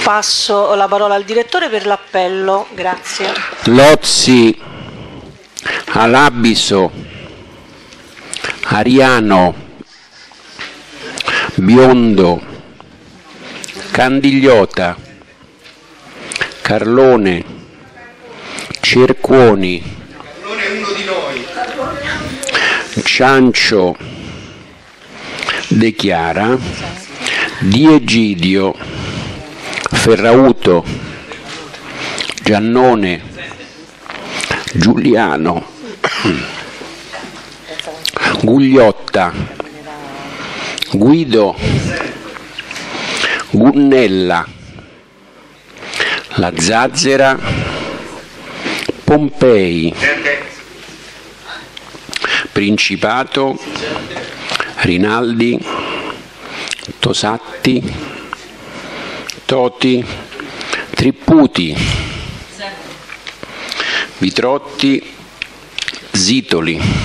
Passo la parola al direttore per l'appello. Grazie. Lozzi, Alabiso, Ariano, Biondo, Candigliota, Carlone, Cercuoni, Ciancio, De Chiara, Di Egidio, Ferrauto, Giannone, Giuliano, Gugliotta, Guido, Gunnella, La Zazzera, Pompei, Principato, Rinaldi, Tosatti, Toti, Tripputi, Vitrotti, Zitoli.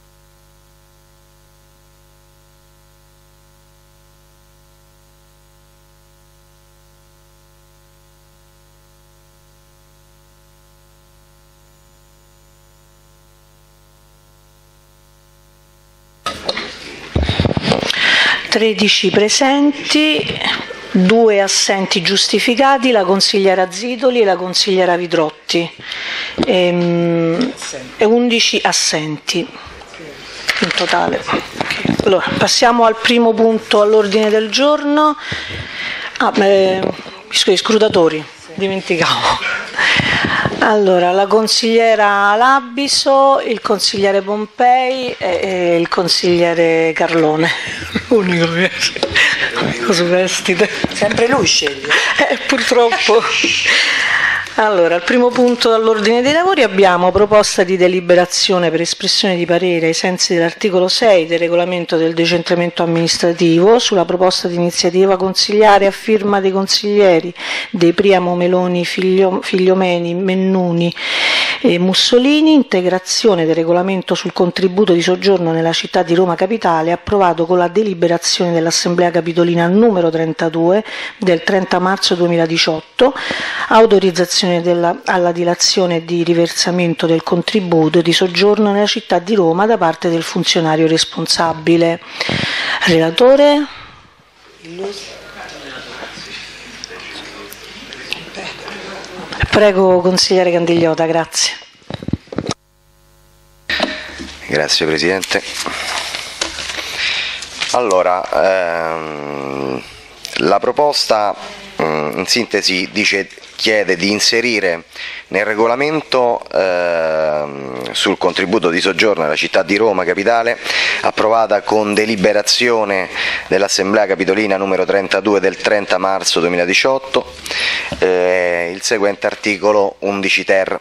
Tredici presenti, 2 assenti giustificati, la consigliera Zitoli e la consigliera Vitrotti, e 11 assenti in totale. Allora, passiamo al primo punto all'ordine del giorno. Scrutatori, dimenticavo. Allora, la consigliera Alabiso, il consigliere Pompei e il consigliere Carlone. Unico superstite. Sempre lui sceglie. Purtroppo. Allora, al primo punto all'ordine dei lavori abbiamo proposta di deliberazione per espressione di parere ai sensi dell'articolo 6 del regolamento del decentramento amministrativo sulla proposta di iniziativa consigliare a firma dei consiglieri De Priamo, Meloni, Figliomeni, Mennuni e Mussolini, integrazione del regolamento sul contributo di soggiorno nella città di Roma Capitale, approvato con la deliberazione dell'Assemblea Capitolina numero 32 del 30 marzo 2018, autorizzazione alla dilazione di riversamento del contributo di soggiorno nella città di Roma da parte del funzionario responsabile. Relatore? Prego, consigliere Candigliota, grazie. Grazie Presidente. Allora, la proposta in sintesi chiede di inserire nel regolamento sul contributo di soggiorno nella città di Roma Capitale, approvata con deliberazione dell'Assemblea Capitolina numero 32 del 30 marzo 2018, il seguente articolo 11 ter.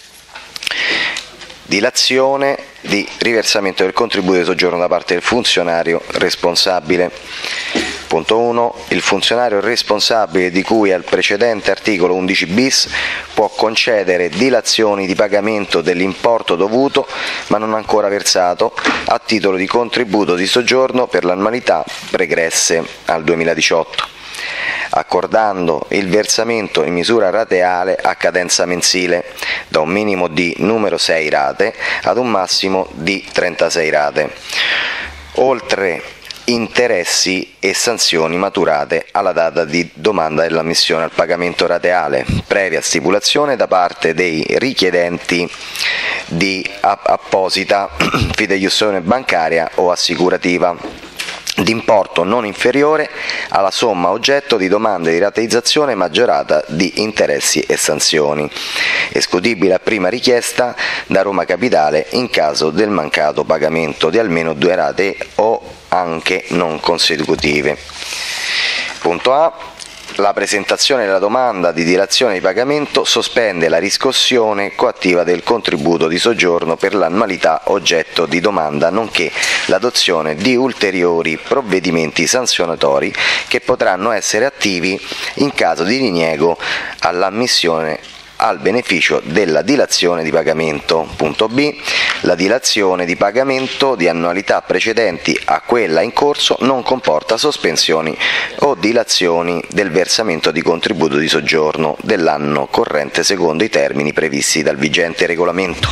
Dilazione di riversamento del contributo di soggiorno da parte del funzionario responsabile. Punto 1. Il funzionario responsabile di cui al precedente articolo 11 bis può concedere dilazioni di pagamento dell'importo dovuto ma non ancora versato a titolo di contributo di soggiorno per le annualità pregresse al 2018, accordando il versamento in misura rateale a cadenza mensile, da un minimo di numero 6 rate ad un massimo di 36 rate, oltre interessi e sanzioni maturate alla data di domanda dell'ammissione al pagamento rateale, previa stipulazione da parte dei richiedenti di apposita fideiussione bancaria o assicurativa, d'importo non inferiore alla somma oggetto di domande di rateizzazione maggiorata di interessi e sanzioni, escutibile a prima richiesta da Roma Capitale in caso del mancato pagamento di almeno 2 rate o anche non consecutive. Punto A. La presentazione della domanda di dilazione di pagamento sospende la riscossione coattiva del contributo di soggiorno per l'annualità oggetto di domanda, nonché l'adozione di ulteriori provvedimenti sanzionatori che potranno essere attivi in caso di diniego all'ammissione al beneficio della dilazione di pagamento. Punto B. La dilazione di pagamento di annualità precedenti a quella in corso non comporta sospensioni o dilazioni del versamento di contributo di soggiorno dell'anno corrente secondo i termini previsti dal vigente regolamento.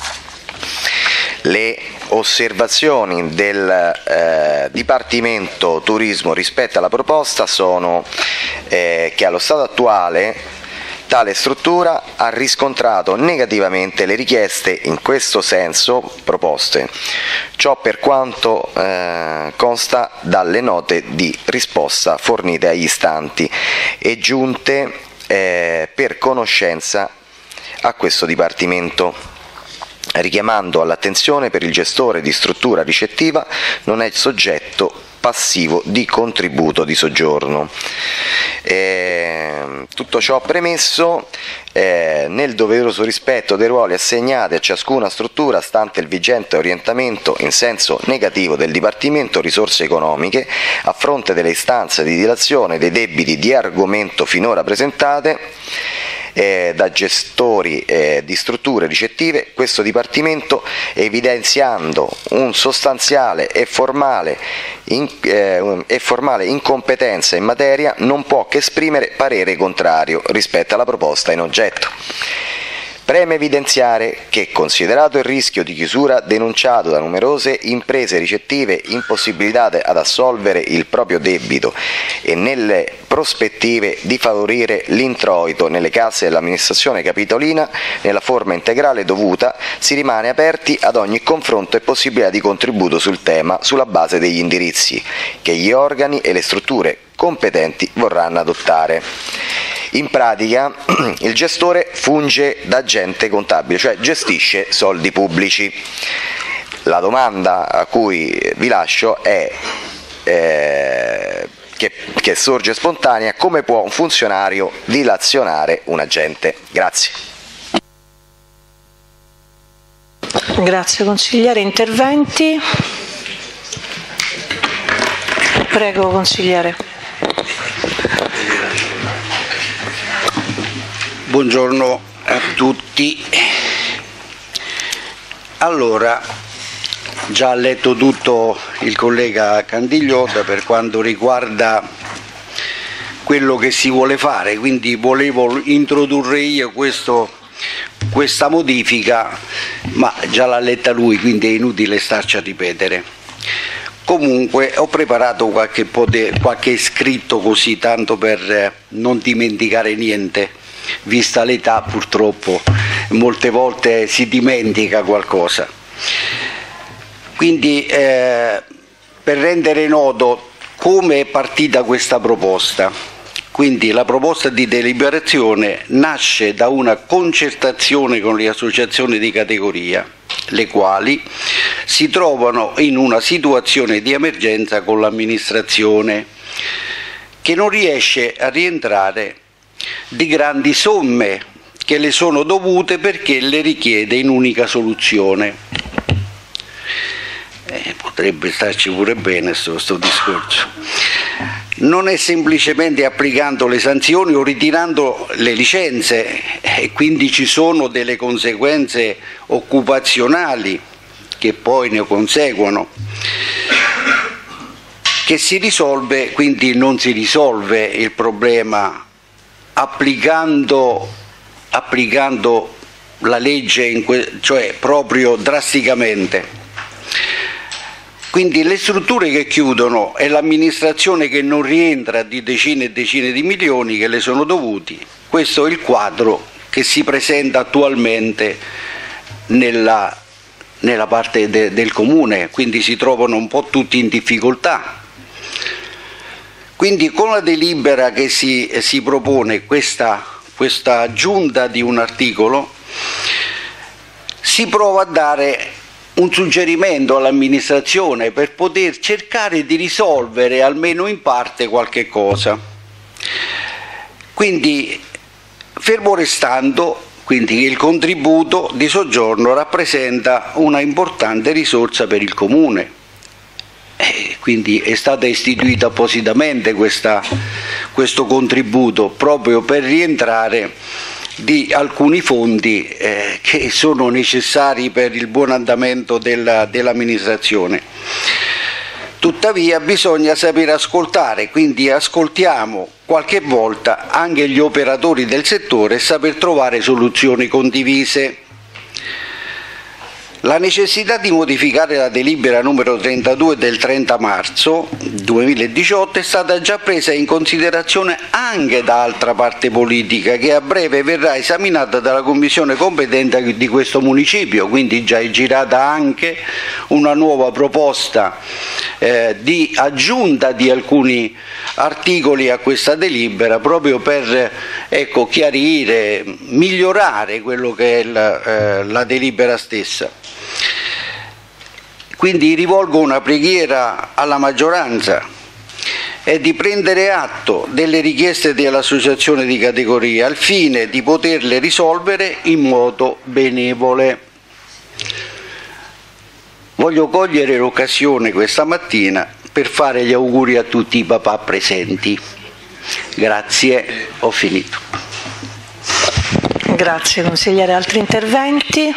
Le osservazioni del Dipartimento Turismo rispetto alla proposta sono che allo stato attuale tale struttura ha riscontrato negativamente le richieste in questo senso proposte. Ciò per quanto consta dalle note di risposta fornite agli istanti e giunte per conoscenza a questo Dipartimento, richiamando all'attenzione per il gestore di struttura ricettiva non è soggetto passivo di contributo di soggiorno. Tutto ciò premesso, nel doveroso rispetto dei ruoli assegnati a ciascuna struttura, stante il vigente orientamento in senso negativo del Dipartimento Risorse Economiche, a fronte delle istanze di dilazione dei debiti di argomento finora presentate da gestori di strutture ricettive, questo Dipartimento, evidenziando un sostanziale e formale incompetenza in materia, non può che esprimere parere contrario rispetto alla proposta in oggetto. Preme evidenziare che, considerato il rischio di chiusura denunciato da numerose imprese ricettive impossibilitate ad assolvere il proprio debito e nelle prospettive di favorire l'introito nelle casse dell'amministrazione capitolina nella forma integrale dovuta, si rimane aperti ad ogni confronto e possibilità di contributo sul tema sulla base degli indirizzi che gli organi e le strutture competenti vorranno adottare. In pratica il gestore funge da agente contabile, cioè gestisce soldi pubblici. La domanda a cui vi lascio è che sorge spontanea: come può un funzionario dilazionare un agente? Grazie. Grazie consigliere. Interventi? Prego consigliere. Buongiorno a tutti. Allora, già ha letto tutto il collega Candigliotta per quanto riguarda quello che si vuole fare, quindi volevo introdurre io questa modifica, ma già l'ha letta lui, quindi è inutile starci a ripetere. Comunque ho preparato qualche scritto così, tanto per non dimenticare niente. Vista l'età, purtroppo molte volte si dimentica qualcosa. Quindi per rendere noto come è partita questa proposta, quindi la proposta di deliberazione nasce da una concertazione con le associazioni di categoria, le quali si trovano in una situazione di emergenza con l'amministrazione che non riesce a rientrare di grandi somme che le sono dovute perché le richiede in unica soluzione. Potrebbe starci pure bene sto discorso. Non è semplicemente applicando le sanzioni o ritirando le licenze, e quindi ci sono delle conseguenze occupazionali che poi ne conseguono, che si risolve, quindi non si risolve il problema applicando la legge, cioè proprio drasticamente. Quindi le strutture che chiudono e l'amministrazione che non rientra di decine e decine di milioni che le sono dovuti, questo è il quadro che si presenta attualmente nella parte del comune, quindi si trovano un po' tutti in difficoltà. Quindi con la delibera che si propone questa aggiunta di un articolo, si prova a dare un suggerimento all'amministrazione per poter cercare di risolvere almeno in parte qualche cosa. Quindi, fermo restando, quindi il contributo di soggiorno rappresenta una importante risorsa per il comune. Quindi è stata istituita appositamente questo contributo proprio per rientrare di alcuni fondi che sono necessari per il buon andamento dell'amministrazione. Tuttavia bisogna sapere ascoltare, quindi ascoltiamo qualche volta anche gli operatori del settore e saper trovare soluzioni condivise. La necessità di modificare la delibera numero 32 del 30 marzo 2018 è stata già presa in considerazione anche da altra parte politica che a breve verrà esaminata dalla commissione competente di questo municipio, quindi già è girata anche una nuova proposta di aggiunta di alcuni articoli a questa delibera proprio per chiarire, migliorare quello che è la delibera stessa. Quindi rivolgo una preghiera alla maggioranza e di prendere atto delle richieste dell'associazione di categoria al fine di poterle risolvere in modo benevole. Voglio cogliere l'occasione questa mattina per fare gli auguri a tutti i papà presenti. Grazie, ho finito. Grazie consigliere, altri interventi?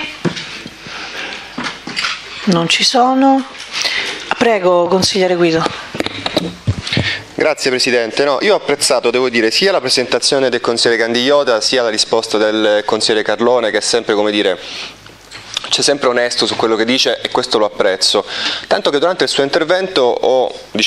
Non ci sono. Prego consigliere Guido. Grazie Presidente. No, io ho apprezzato, devo dire, sia la presentazione del consigliere Candigliota sia la risposta del consigliere Carlone, che è sempre, come dire, c'è sempre onesto su quello che dice e questo lo apprezzo. Tanto che durante il suo intervento ho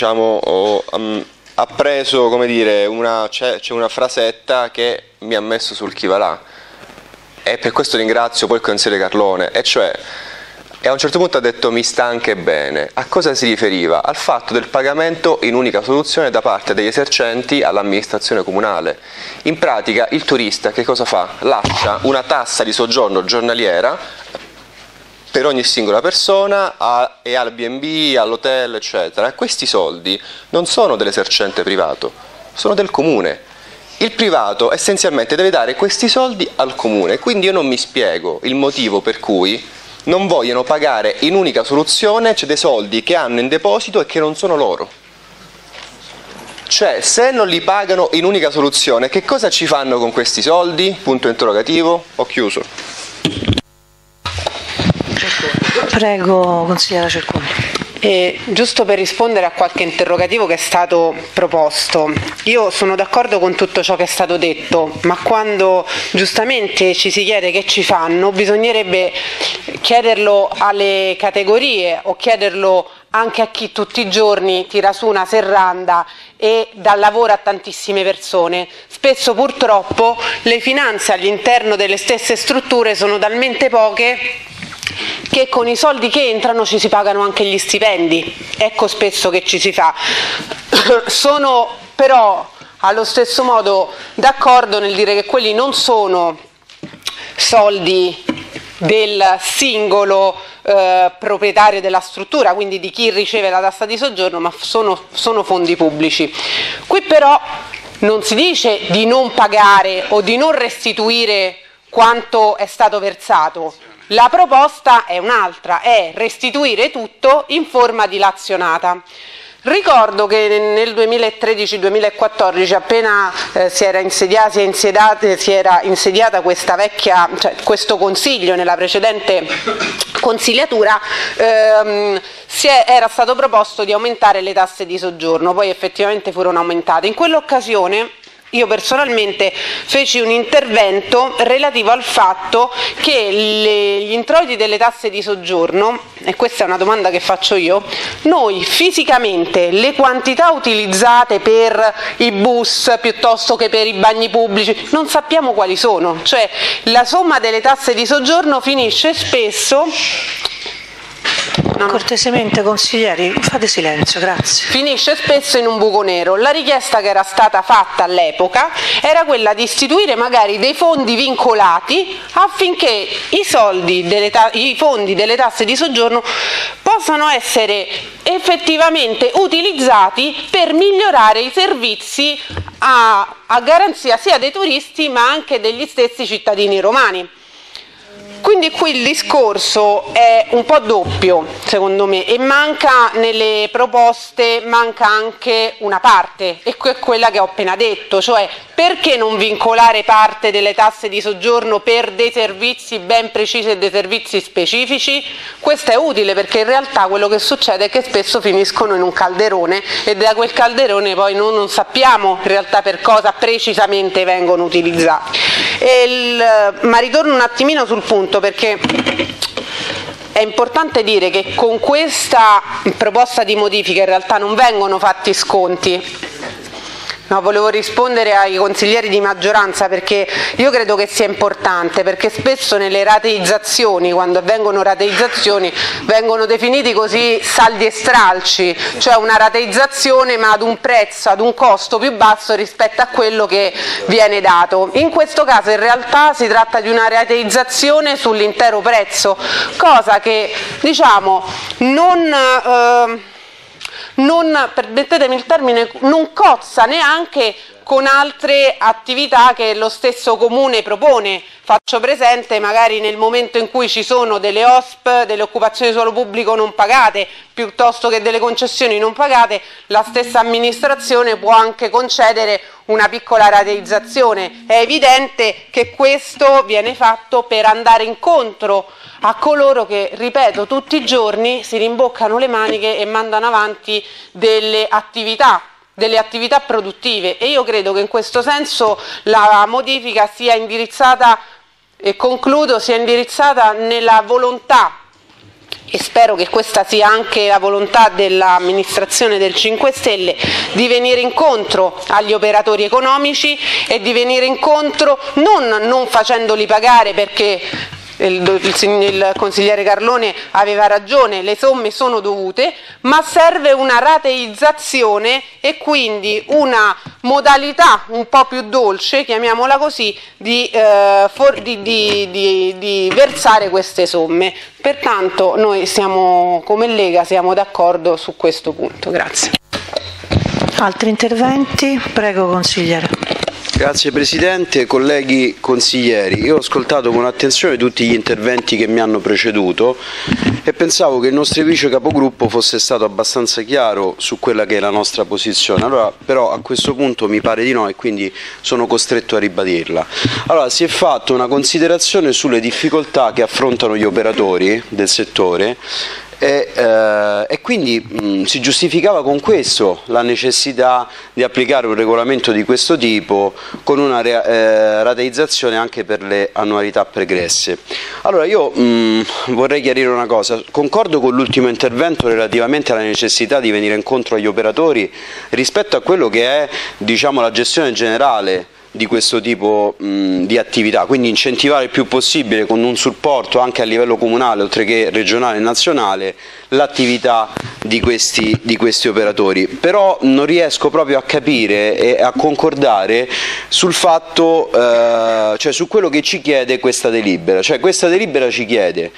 appreso, come dire, c'è una frasetta che mi ha messo sul chi va là. E per questo ringrazio poi il consigliere Carlone, e cioè, e a un certo punto ha detto mi sta anche bene. A cosa si riferiva? Al fatto del pagamento in unica soluzione da parte degli esercenti all'amministrazione comunale. In pratica il turista che cosa fa? Lascia una tassa di soggiorno giornaliera per ogni singola persona e al B&B, all'hotel, eccetera. E questi soldi non sono dell'esercente privato, sono del comune. Il privato essenzialmente deve dare questi soldi al comune, quindi io non mi spiego il motivo per cui non vogliono pagare in unica soluzione, c'è dei soldi che hanno in deposito e che non sono loro. Cioè, se non li pagano in unica soluzione, che cosa ci fanno con questi soldi? Punto interrogativo. Ho chiuso. Prego, consigliera Cerconi. Giusto per rispondere a qualche interrogativo che è stato proposto, io sono d'accordo con tutto ciò che è stato detto, ma quando giustamente ci si chiede che ci fanno, bisognerebbe chiederlo alle categorie o chiederlo anche a chi tutti i giorni tira su una serranda e dà lavoro a tantissime persone. Spesso purtroppo le finanze all'interno delle stesse strutture sono talmente poche che con i soldi che entrano ci si pagano anche gli stipendi. Ecco spesso che ci si fa. Sono però allo stesso modo d'accordo nel dire che quelli non sono soldi del singolo proprietario della struttura, quindi di chi riceve la tassa di soggiorno, ma sono fondi pubblici. Qui però non si dice di non pagare o di non restituire quanto è stato versato. La proposta è un'altra, è restituire tutto in forma dilazionata. Ricordo che nel 2013-2014, appena si era insediata questa questo consiglio nella precedente consigliatura, era stato proposto di aumentare le tasse di soggiorno, poi effettivamente furono aumentate. In quell'occasione io personalmente feci un intervento relativo al fatto che gli introiti delle tasse di soggiorno, e questa è una domanda che faccio io, noi fisicamente le quantità utilizzate per i bus piuttosto che per i bagni pubblici non sappiamo quali sono, cioè la somma delle tasse di soggiorno finisce spesso... Cortesemente consiglieri, fate silenzio, grazie. Finisce spesso in un buco nero. La richiesta che era stata fatta all'epoca era quella di istituire magari dei fondi vincolati affinché i fondi delle tasse di soggiorno possano essere effettivamente utilizzati per migliorare i servizi a garanzia sia dei turisti ma anche degli stessi cittadini romani. Quindi qui il discorso è un po' doppio, secondo me, e manca nelle proposte, manca anche una parte, e è quella che ho appena detto, cioè perché non vincolare parte delle tasse di soggiorno per dei servizi ben precisi e dei servizi specifici? Questo è utile, perché in realtà quello che succede è che spesso finiscono in un calderone e da quel calderone poi non sappiamo in realtà per cosa precisamente vengono utilizzati. Ma ritorno un attimino sul punto, perché è importante dire che con questa proposta di modifica in realtà non vengono fatti sconti. No, volevo rispondere ai consiglieri di maggioranza, perché io credo che sia importante, perché spesso nelle rateizzazioni, quando avvengono rateizzazioni, vengono definiti così saldi e stralci, cioè una rateizzazione ma ad un prezzo, ad un costo più basso rispetto a quello che viene dato. In questo caso in realtà si tratta di una rateizzazione sull'intero prezzo, cosa che diciamo permettetemi il termine, non cozza neanche con altre attività che lo stesso Comune propone. Faccio presente, magari nel momento in cui ci sono delle OSP, delle occupazioni di suolo pubblico non pagate, piuttosto che delle concessioni non pagate, la stessa amministrazione può anche concedere una piccola rateizzazione. È evidente che questo viene fatto per andare incontro a coloro che, ripeto, tutti i giorni si rimboccano le maniche e mandano avanti delle attività produttive, e io credo che in questo senso la modifica sia indirizzata, e concludo, sia indirizzata nella volontà, e spero che questa sia anche la volontà dell'amministrazione del 5 Stelle, di venire incontro agli operatori economici e di venire incontro non facendoli pagare, perché il consigliere Carlone aveva ragione, le somme sono dovute, ma serve una rateizzazione e quindi una modalità un po' più dolce, chiamiamola così, di versare queste somme. Pertanto noi come Lega siamo d'accordo su questo punto. Grazie. Altri interventi? Prego, consigliere. Grazie Presidente, colleghi consiglieri. Io ho ascoltato con attenzione tutti gli interventi che mi hanno preceduto e pensavo che il nostro vice capogruppo fosse stato abbastanza chiaro su quella che è la nostra posizione. Allora, però a questo punto mi pare di no, e quindi sono costretto a ribadirla. Allora, si è fatta una considerazione sulle difficoltà che affrontano gli operatori del settore e quindi si giustificava con questo la necessità di applicare un regolamento di questo tipo con una rateizzazione anche per le annualità pregresse. Allora io vorrei chiarire una cosa: concordo con l'ultimo intervento relativamente alla necessità di venire incontro agli operatori rispetto a quello che è, diciamo, la gestione generale di questo tipo di attività, quindi incentivare il più possibile con un supporto anche a livello comunale oltre che regionale e nazionale l'attività di questi operatori. Però non riesco proprio a capire e a concordare sul fatto, cioè su quello che ci chiede questa delibera. Cioè questa delibera ci chiede: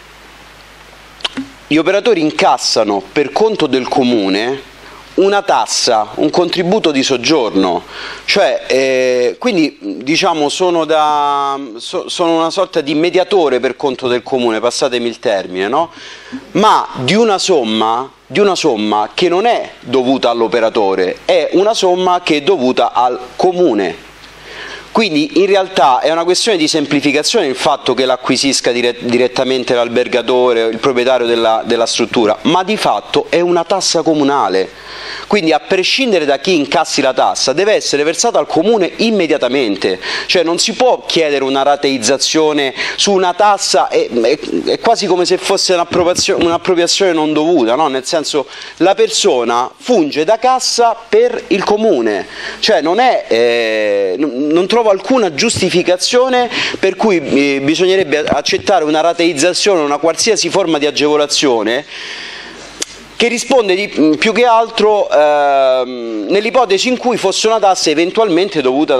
gli operatori incassano per conto del comune una tassa, un contributo di soggiorno, cioè quindi diciamo sono una sorta di mediatore per conto del comune, passatemi il termine, no? Ma di una somma che non è dovuta all'operatore, è una somma che è dovuta al comune. Quindi in realtà è una questione di semplificazione il fatto che l'acquisisca direttamente l'albergatore, il proprietario della struttura, ma di fatto è una tassa comunale. Quindi a prescindere da chi incassi la tassa deve essere versata al comune immediatamente, cioè non si può chiedere una rateizzazione su una tassa, è quasi come se fosse un'appropriazione non dovuta, no? Nel senso, la persona funge da cassa per il comune, cioè non trovo alcuna giustificazione per cui bisognerebbe accettare una rateizzazione, una qualsiasi forma di agevolazione che risponde più che altro nell'ipotesi in cui fosse una tassa eventualmente dovuta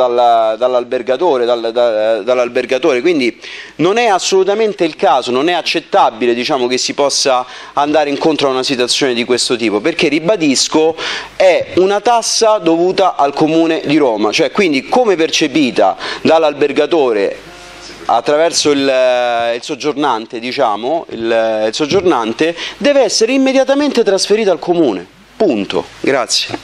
dall'albergatore, quindi non è assolutamente il caso, non è accettabile, diciamo, che si possa andare incontro a una situazione di questo tipo, perché ribadisco è una tassa dovuta al Comune di Roma, cioè quindi come percepita dall'albergatore attraverso il soggiornante, diciamo, il soggiornante deve essere immediatamente trasferito al comune. Punto. Grazie.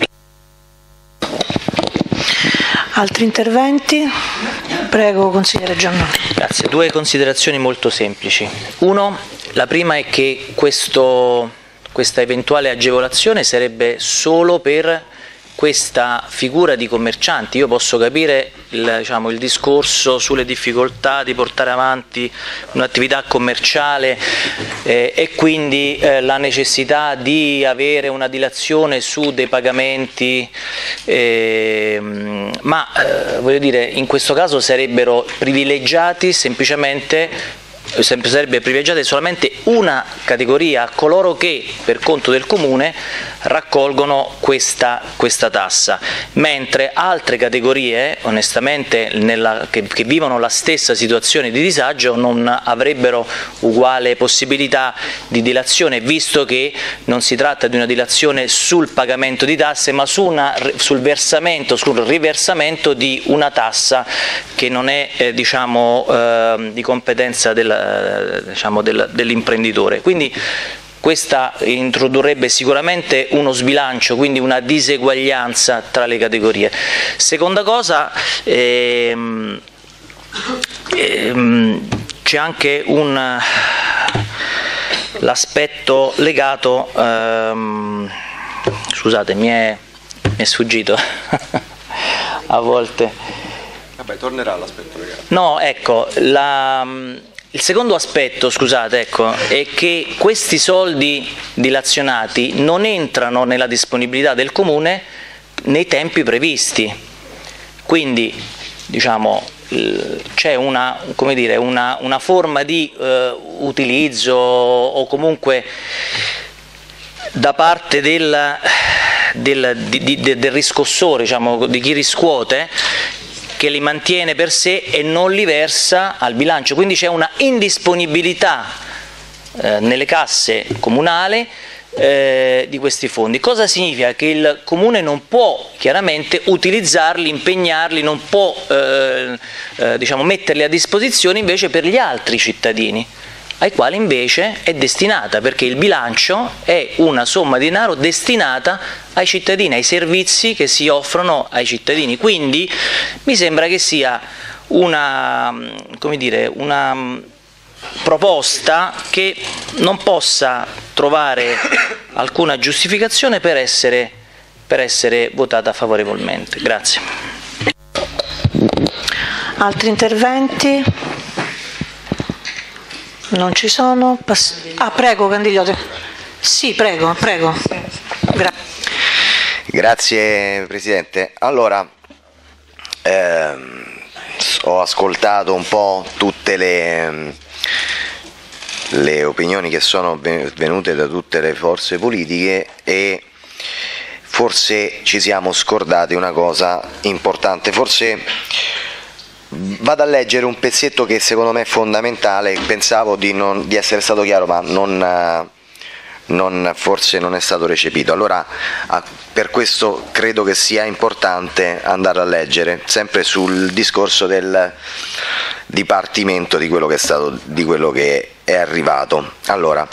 Altri interventi? Prego, consigliere Giannoni. Grazie. Due considerazioni molto semplici. Uno, la prima è che questa eventuale agevolazione sarebbe solo per questa figura di commercianti. Io posso capire il discorso sulle difficoltà di portare avanti un'attività commerciale e quindi la necessità di avere una dilazione su dei pagamenti, ma voglio dire, in questo caso sarebbero privilegiati sarebbe privilegiata solamente una categoria, coloro che per conto del comune raccolgono questa tassa, mentre altre categorie onestamente che vivono la stessa situazione di disagio non avrebbero uguale possibilità di dilazione, visto che non si tratta di una dilazione sul pagamento di tasse, ma sul riversamento di una tassa che non è di competenza dell'imprenditore. Quindi questa introdurrebbe sicuramente uno sbilancio, quindi una diseguaglianza tra le categorie. Seconda cosa, c'è anche l'aspetto legato, scusate, mi è sfuggito a volte. Vabbè, tornerà l'aspetto legato. No, ecco, il secondo aspetto, scusate, è che questi soldi dilazionati non entrano nella disponibilità del comune nei tempi previsti. Quindi, c'è una forma di utilizzo o comunque da parte del riscossore, di chi riscuote, che li mantiene per sé e non li versa al bilancio, quindi c'è una indisponibilità nelle casse comunali di questi fondi. Cosa significa? Che il comune non può chiaramente utilizzarli, impegnarli, non può metterli a disposizione invece per gli altri cittadini, ai quali invece è destinata, perché il bilancio è una somma di denaro destinata ai cittadini, ai servizi che si offrono ai cittadini. Quindi mi sembra che sia una proposta che non possa trovare alcuna giustificazione per essere votata favorevolmente. Grazie. Altri interventi? Non ci sono. Prego, Candigliotti. Sì, prego. Grazie Presidente. Allora, ho ascoltato un po' tutte le opinioni che sono venute da tutte le forze politiche e forse ci siamo scordati una cosa importante. Forse vado a leggere un pezzetto che secondo me è fondamentale, pensavo di essere stato chiaro, ma forse non è stato recepito. Allora, per questo credo che sia importante andare a leggere, sempre sul discorso del dipartimento di quello che è arrivato. Allora,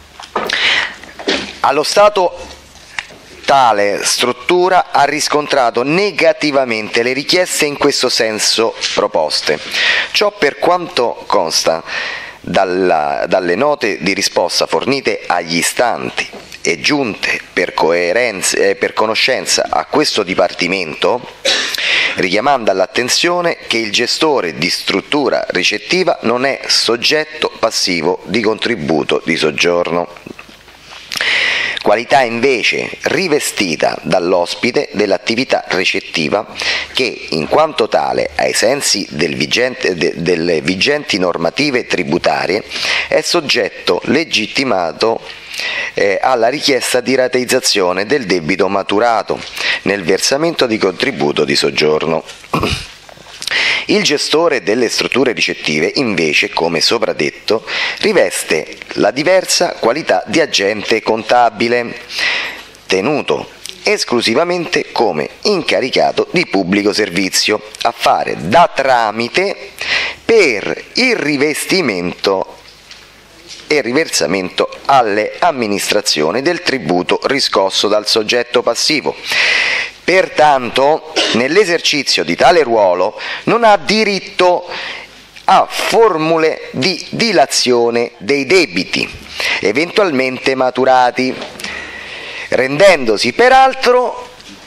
allo Stato tale struttura ha riscontrato negativamente le richieste in questo senso proposte. Ciò per quanto consta dalle note di risposta fornite agli istanti e giunte per conoscenza a questo Dipartimento, richiamando all'attenzione che il gestore di struttura ricettiva non è soggetto passivo di contributo di soggiorno, qualità invece rivestita dall'ospite dell'attività ricettiva che, in quanto tale, ai sensi delle vigenti normative tributarie, è soggetto legittimato alla richiesta di rateizzazione del debito maturato nel versamento di contributo di soggiorno. Il gestore delle strutture ricettive, invece, come sopra detto, riveste la diversa qualità di agente contabile, tenuto esclusivamente come incaricato di pubblico servizio a fare da tramite per il rivestimento e riversamento alle amministrazioni del tributo riscosso dal soggetto passivo. Pertanto, nell'esercizio di tale ruolo non ha diritto a formule di dilazione dei debiti eventualmente maturati, rendendosi peraltro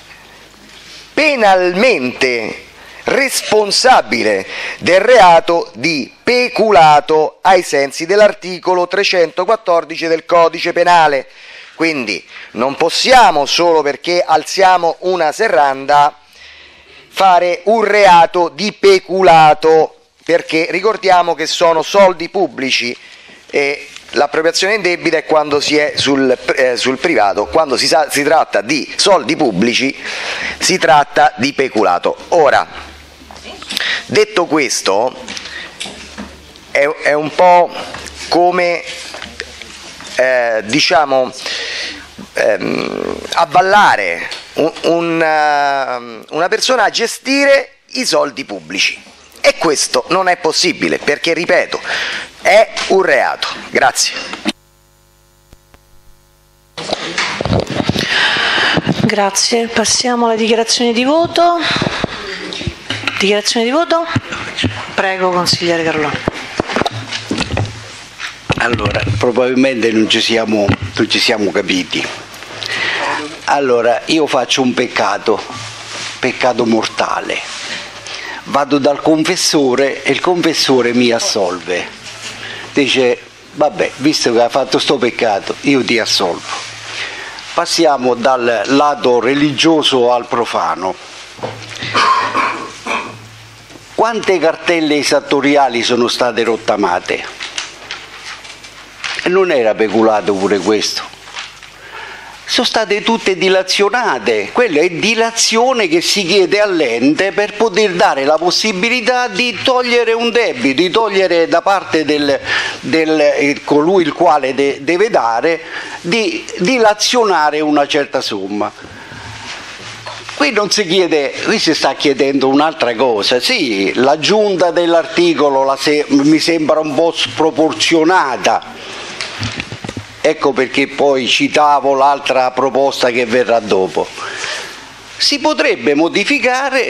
penalmente responsabile del reato di peculato ai sensi dell'articolo 314 del Codice Penale. Quindi non possiamo, solo perché alziamo una serranda, fare un reato di peculato, perché ricordiamo che sono soldi pubblici e l'appropriazione indebita è quando si è sul privato, quando si tratta di soldi pubblici si tratta di peculato. Ora, detto questo, è un po' come avvallare una persona a gestire i soldi pubblici, e questo non è possibile perché, ripeto, è un reato. Grazie. Grazie, passiamo alla dichiarazione di voto. Dichiarazione di voto? Prego, consigliere Carlone. Allora, probabilmente non ci siamo capiti. Allora, io faccio un peccato mortale. Vado dal confessore e il confessore mi assolve. Dice, vabbè, visto che ha fatto sto peccato, io ti assolvo. Passiamo dal lato religioso al profano. Quante cartelle esattoriali sono state rottamate? E non era peculato pure questo? Sono state tutte dilazionate. Quella è dilazione che si chiede all'ente per poter dare la possibilità di togliere un debito, di togliere da parte colui il quale deve dare, di dilazionare una certa somma. Qui non si chiede, qui si sta chiedendo un'altra cosa. Sì, l'aggiunta dell'articolo mi sembra un po' sproporzionata. Ecco perché poi citavo l'altra proposta che verrà dopo. Si potrebbe modificare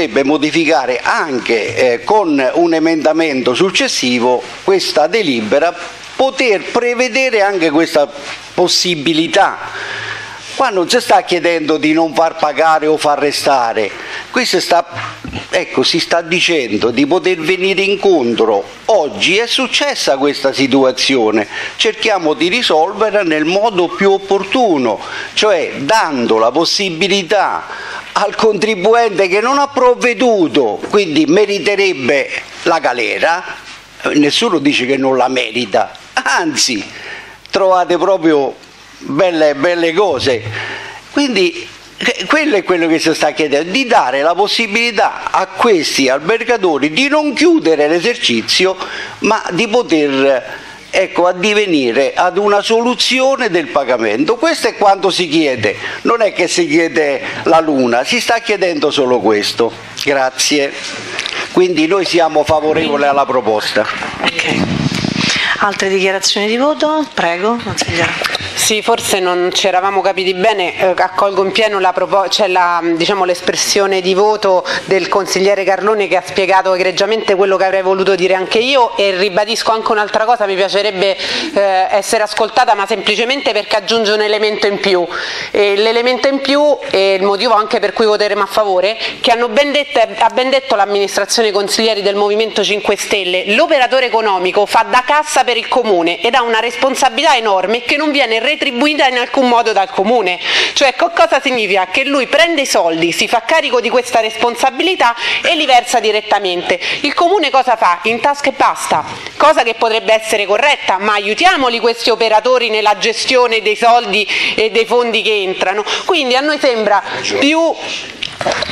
anche con un emendamento successivo questa delibera, poter prevedere anche questa possibilità. Qua non si sta chiedendo di non far pagare o far restare, qui si sta dicendo di poter venire incontro. Oggi è successa questa situazione, cerchiamo di risolverla nel modo più opportuno, cioè dando la possibilità al contribuente che non ha provveduto, quindi meriterebbe la galera, nessuno dice che non la merita, anzi trovate proprio belle cose. Quindi quello è quello che si sta chiedendo, di dare la possibilità a questi albergatori di non chiudere l'esercizio, ma di poter addivenire ad una soluzione del pagamento. Questo è quanto si chiede, non è che si chiede la luna, si sta chiedendo solo questo. Grazie. Quindi noi siamo favorevoli alla proposta. Okay. Altre dichiarazioni di voto? Prego, consigliere. Sì, forse non ci eravamo capiti bene, accolgo in pieno l'espressione di voto del consigliere Carlone, che ha spiegato egregiamente quello che avrei voluto dire anche io, e ribadisco anche un'altra cosa: mi piacerebbe essere ascoltata, ma semplicemente perché aggiunge un elemento in più. L'elemento in più è il motivo anche per cui voteremo a favore, che ha ben detto l'amministrazione consiglieri del Movimento 5 Stelle: l'operatore economico fa da cassa per il comune ed ha una responsabilità enorme che non viene retribuita in alcun modo dal comune. Cioè, cosa significa? Che lui prende i soldi, si fa carico di questa responsabilità e li versa direttamente. Il comune cosa fa? In tasca e basta, cosa che potrebbe essere corretta, ma aiutiamoli questi operatori nella gestione dei soldi e dei fondi che entrano. Quindi a noi sembra più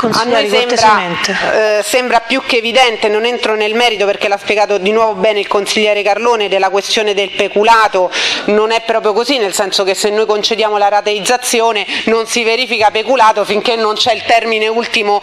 A noi sembra più che evidente, non entro nel merito perché l'ha spiegato di nuovo bene il consigliere Carlone, della questione del peculato. Non è proprio così, nel senso che se noi concediamo la rateizzazione non si verifica peculato finché non c'è il termine ultimo,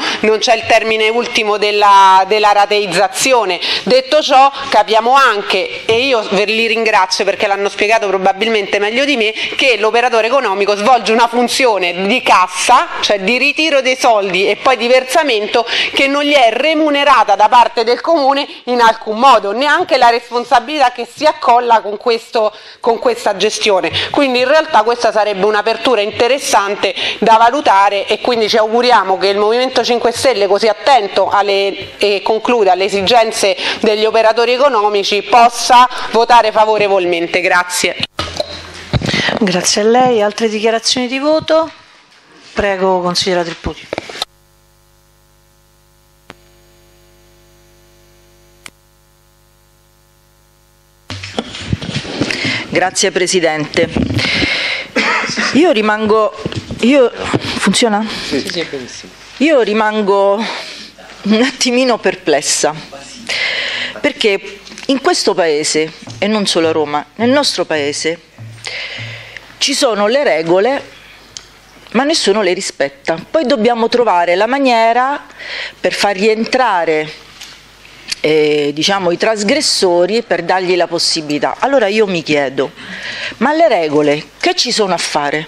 della rateizzazione. Detto ciò, capiamo anche, e io li ringrazio perché l'hanno spiegato probabilmente meglio di me, che l'operatore economico svolge una funzione di cassa, cioè di ritiro dei soldi e poi di versamento, che non gli è remunerata da parte del comune in alcun modo, neanche la responsabilità che si accolla con questa gestione. Quindi in realtà questa sarebbe un'apertura interessante da valutare, e quindi ci auguriamo che il Movimento 5 Stelle, così attento alle esigenze degli operatori economici, possa votare favorevolmente. Grazie. Grazie a lei. Altre dichiarazioni di voto? Prego, consigliera Tripputi. Grazie Presidente. Funziona? Sì, benissimo. Io rimango un attimino perplessa, perché in questo Paese, e non solo a Roma, nel nostro Paese, ci sono le regole, ma nessuno le rispetta. Poi dobbiamo trovare la maniera per far rientrare i trasgressori, per dargli la possibilità. Allora io mi chiedo, ma le regole che ci sono a fare?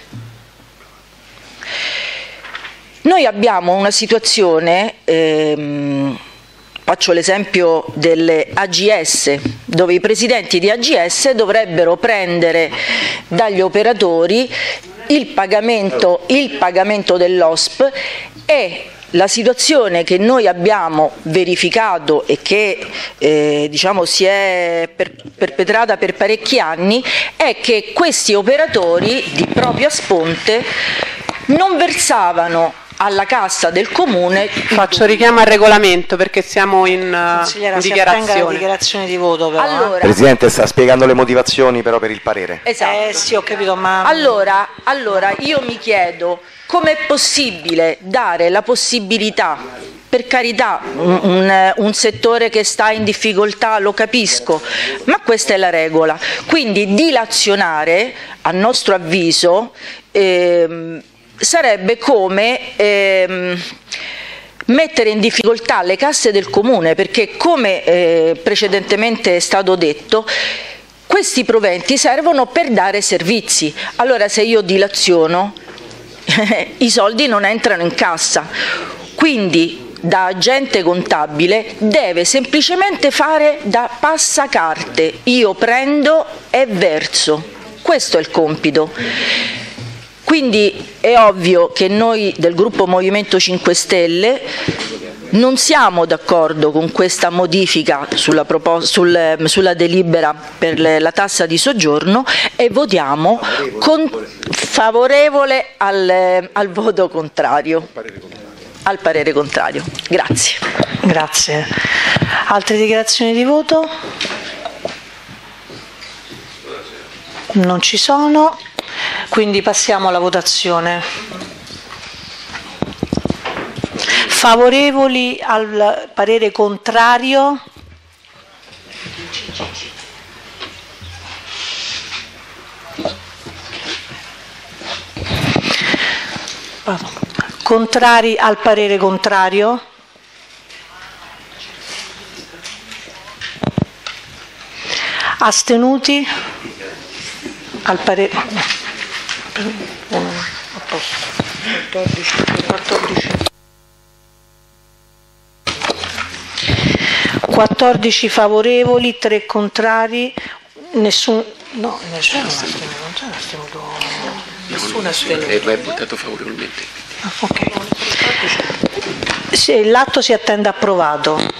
Noi abbiamo una situazione, faccio l'esempio delle AGS, dove i presidenti di AGS dovrebbero prendere dagli operatori il pagamento dell'OSP, e la situazione che noi abbiamo verificato e che si è perpetrata per parecchi anni è che questi operatori di propria sponte non versavano alla cassa del comune. Faccio richiamo al regolamento perché siamo in dichiarazione di voto. Però, allora, Presidente, sta spiegando le motivazioni però per il parere. Esatto. Sì, ho capito, ma allora io mi chiedo com'è possibile dare la possibilità, per carità, un settore che sta in difficoltà, lo capisco, ma questa è la regola. Quindi dilazionare, a nostro avviso, sarebbe come mettere in difficoltà le casse del comune, perché come precedentemente è stato detto, questi proventi servono per dare servizi. Allora se io dilaziono i soldi non entrano in cassa, quindi da agente contabile deve semplicemente fare da passacarte, io prendo e verso, questo è il compito. Quindi è ovvio che noi del gruppo Movimento 5 Stelle non siamo d'accordo con questa modifica sulla delibera per la tassa di soggiorno e votiamo favorevole al voto contrario, al parere contrario. Grazie. Grazie. Altre dichiarazioni di voto? Non ci sono. Quindi passiamo alla votazione. Favorevoli al parere contrario? Contrari al parere contrario? Astenuti? Al parere 14 favorevoli, 3 contrari, nessuno astenuto. Ma è votato favorevolmente. Ok. Sì, l'atto si attende approvato.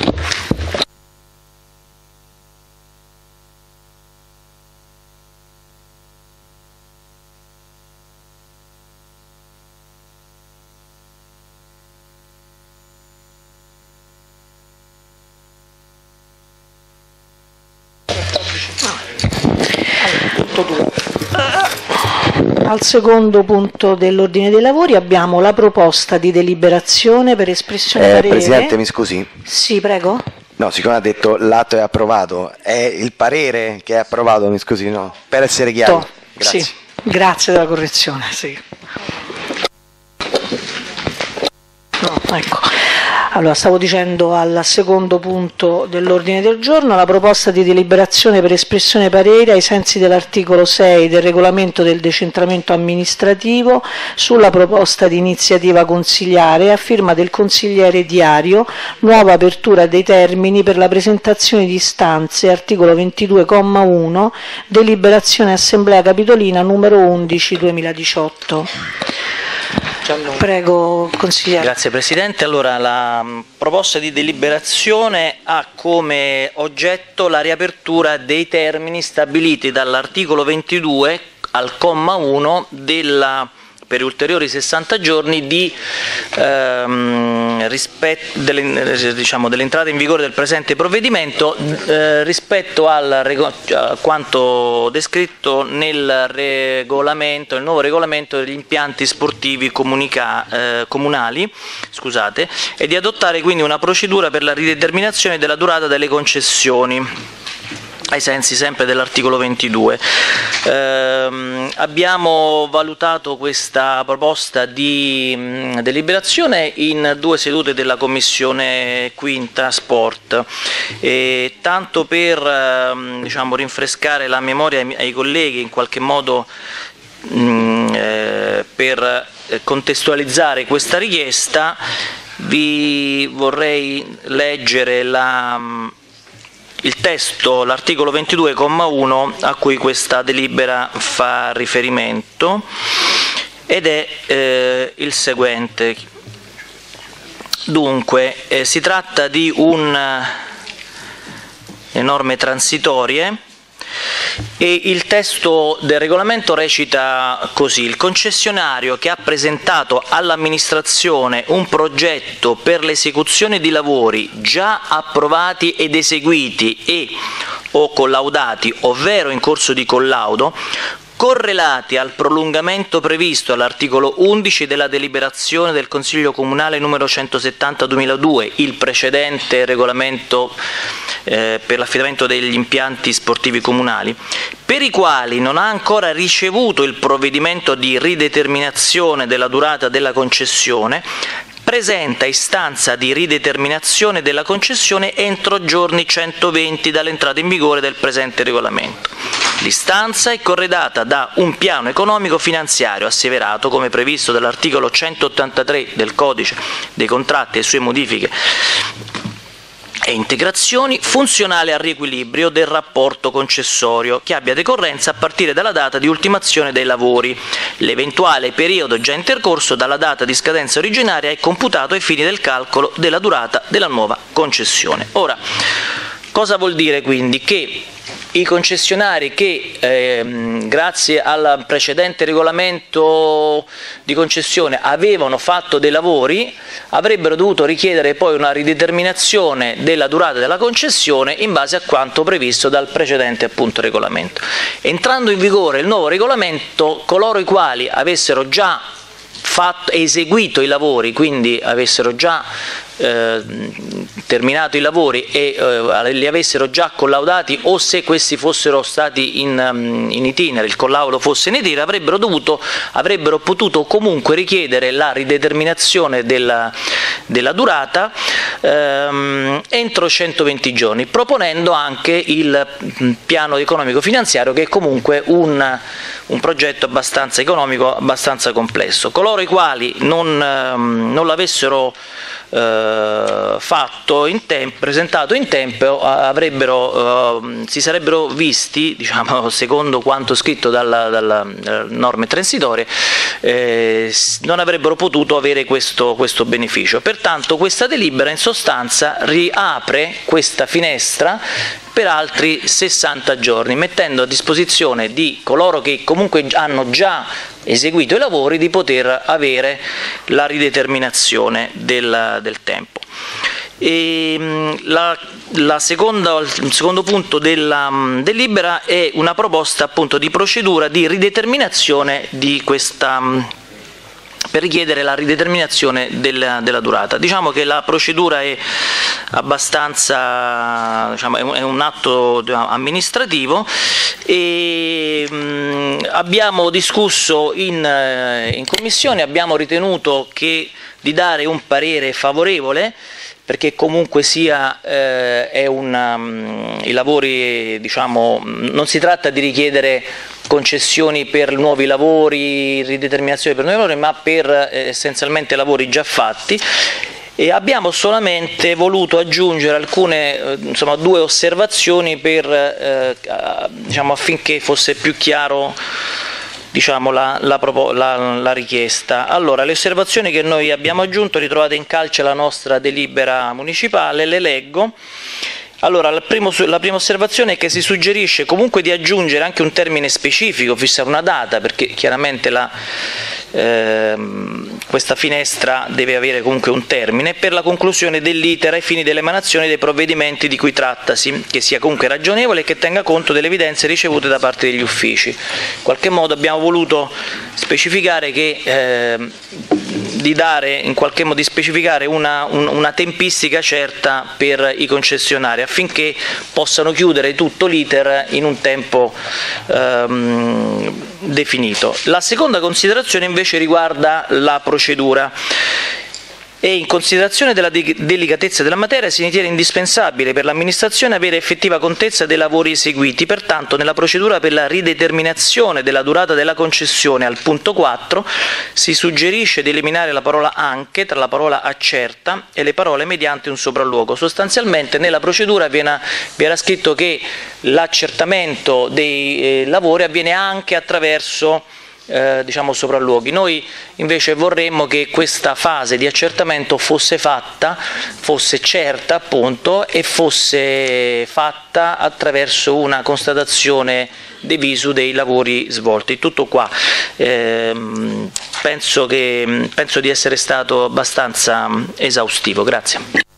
Al secondo punto dell'ordine dei lavori abbiamo la proposta di deliberazione per espressione parere. Presidente, mi scusi. Sì, prego. No, siccome ha detto l'atto è approvato, è il parere che è approvato, mi scusi, no? Per essere chiari. Grazie. Sì, grazie della correzione, sì. No, ecco. Allora, stavo dicendo al secondo punto dell'ordine del giorno la proposta di deliberazione per espressione parere ai sensi dell'articolo 6 del regolamento del decentramento amministrativo sulla proposta di iniziativa consiliare a firma del consigliere Diario, nuova apertura dei termini per la presentazione di istanze, articolo 22,1, deliberazione Assemblea Capitolina numero 11 2018. Prego, consigliere. Grazie Presidente. Allora, la proposta di deliberazione ha come oggetto la riapertura dei termini stabiliti dall'articolo 22 al comma 1 per ulteriori 60 giorni dell'entrata in vigore del presente provvedimento rispetto a quanto descritto nel nuovo regolamento degli impianti sportivi comunali, e di adottare quindi una procedura per la rideterminazione della durata delle concessioni ai sensi sempre dell'articolo 22. Abbiamo valutato questa proposta di deliberazione in 2 sedute della Commissione Quinta Sport, e tanto per rinfrescare la memoria ai colleghi, in qualche modo per contestualizzare questa richiesta, vi vorrei leggere il testo, l'articolo 22,1 a cui questa delibera fa riferimento, ed è il seguente. Dunque, si tratta di norme transitorie e il testo del regolamento recita così: il concessionario che ha presentato all'amministrazione un progetto per l'esecuzione di lavori già approvati ed eseguiti o collaudati, ovvero in corso di collaudo, correlati al prolungamento previsto all'articolo 11 della deliberazione del Consiglio Comunale numero 170/2002, il precedente regolamento per l'affidamento degli impianti sportivi comunali, per i quali non ha ancora ricevuto il provvedimento di rideterminazione della durata della concessione, presenta istanza di rideterminazione della concessione entro giorni 120 dall'entrata in vigore del presente regolamento. L'istanza è corredata da un piano economico finanziario asseverato, come previsto dall'articolo 183 del Codice dei contratti e sue modifiche e integrazioni, funzionale al riequilibrio del rapporto concessorio, che abbia decorrenza a partire dalla data di ultimazione dei lavori. L'eventuale periodo già intercorso dalla data di scadenza originaria è computato ai fini del calcolo della durata della nuova concessione. Ora, cosa vuol dire quindi? Che i concessionari che grazie al precedente regolamento di concessione avevano fatto dei lavori avrebbero dovuto richiedere poi una rideterminazione della durata della concessione in base a quanto previsto dal precedente regolamento. Entrando in vigore il nuovo regolamento, coloro i quali avessero già eseguito i lavori, quindi avessero già terminato i lavori e li avessero già collaudati, o se questi fossero stati in itinere, il collaudo fosse in itinere, avrebbero potuto comunque richiedere la rideterminazione della durata entro 120 giorni, proponendo anche il piano economico finanziario, che è comunque un progetto abbastanza economico, abbastanza complesso. Coloro i quali non l'avessero presentato in tempo si sarebbero visti, secondo quanto scritto dalla norme transitorie, non avrebbero potuto avere questo beneficio. Pertanto questa delibera in sostanza riapre questa finestra per altri 60 giorni, mettendo a disposizione di coloro che comunque hanno già eseguito i lavori di poter avere la rideterminazione del tempo. E il secondo punto della delibera è una proposta appunto di procedura di rideterminazione di questa, per richiedere la rideterminazione della durata. Diciamo che la procedura è abbastanza, diciamo, è un atto amministrativo e abbiamo discusso in commissione, abbiamo ritenuto di dare un parere favorevole, perché comunque sia i lavori, diciamo, non si tratta di richiedere concessioni per nuovi lavori, rideterminazioni per nuovi lavori, ma per essenzialmente lavori già fatti, e abbiamo solamente voluto aggiungere alcune, due osservazioni per, diciamo, affinché fosse più chiaro, diciamo, la richiesta. Allora, le osservazioni che noi abbiamo aggiunto, ritrovate in calce la nostra delibera municipale, le leggo. Allora, la prima osservazione è che si suggerisce comunque di aggiungere anche un termine specifico, fissare una data, perché chiaramente questa finestra deve avere comunque un termine, per la conclusione dell'iter ai fini dell'emanazione dei provvedimenti di cui trattasi, che sia comunque ragionevole e che tenga conto delle evidenze ricevute da parte degli uffici. In qualche modo abbiamo voluto specificare di specificare una tempistica certa per i concessionari, affinché possano chiudere tutto l'iter in un tempo definito. La seconda considerazione invece riguarda la procedura. E in considerazione della delicatezza della materia si ritiene indispensabile per l'amministrazione avere effettiva contezza dei lavori eseguiti. Pertanto, nella procedura per la rideterminazione della durata della concessione al punto 4 si suggerisce di eliminare la parola anche tra la parola accerta e le parole mediante un sopralluogo. Sostanzialmente nella procedura vi era scritto che l'accertamento dei lavori avviene anche attraverso diciamo sopralluoghi. Noi invece vorremmo che questa fase di accertamento fosse certa appunto, e fosse fatta attraverso una constatazione de visu dei lavori svolti. Tutto qua. Penso di essere stato abbastanza esaustivo. Grazie.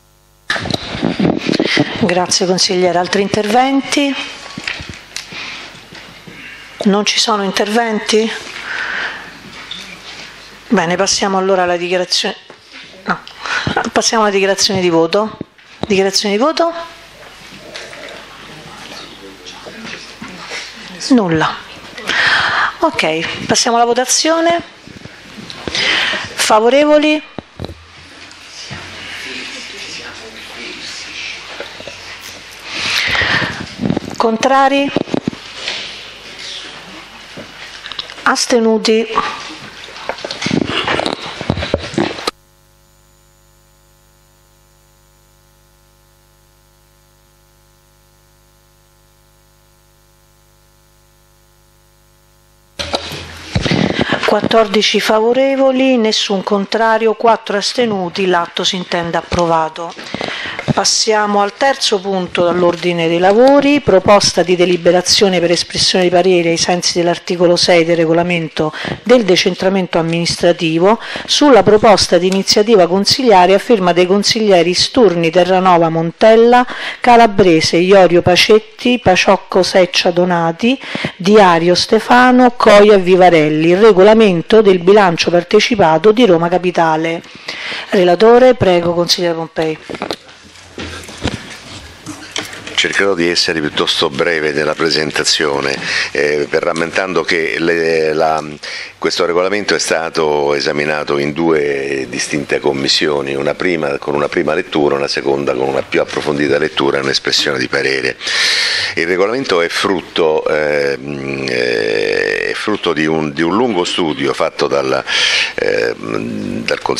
Grazie consigliere. Altri interventi? Non ci sono interventi? Bene, passiamo allora alla dichiarazione. No, passiamo alla dichiarazione di voto. Dichiarazione di voto? Nulla. Ok, passiamo alla votazione. Favorevoli? Contrari? Astenuti? (14 favorevoli, nessun contrario, 4 astenuti). L'atto si intende approvato. Passiamo al terzo punto dall'ordine dei lavori, proposta di deliberazione per espressione di parere ai sensi dell'articolo 6 del regolamento del decentramento amministrativo sulla proposta di iniziativa consigliare a firma dei consiglieri Sturni, Terranova, Montella, Calabrese, Iorio Pacetti, Paciocco Seccia Donati, Diario Stefano, Coia e Vivarelli, il regolamento del bilancio partecipato di Roma Capitale. Relatore, prego, consigliere Pompei. Cercherò di essere piuttosto breve nella presentazione, rammentando che questo regolamento è stato esaminato in 2 distinte commissioni, una prima con una prima lettura, una seconda con una più approfondita lettura e un'espressione di parere. Il regolamento è frutto di un lungo studio fatto dal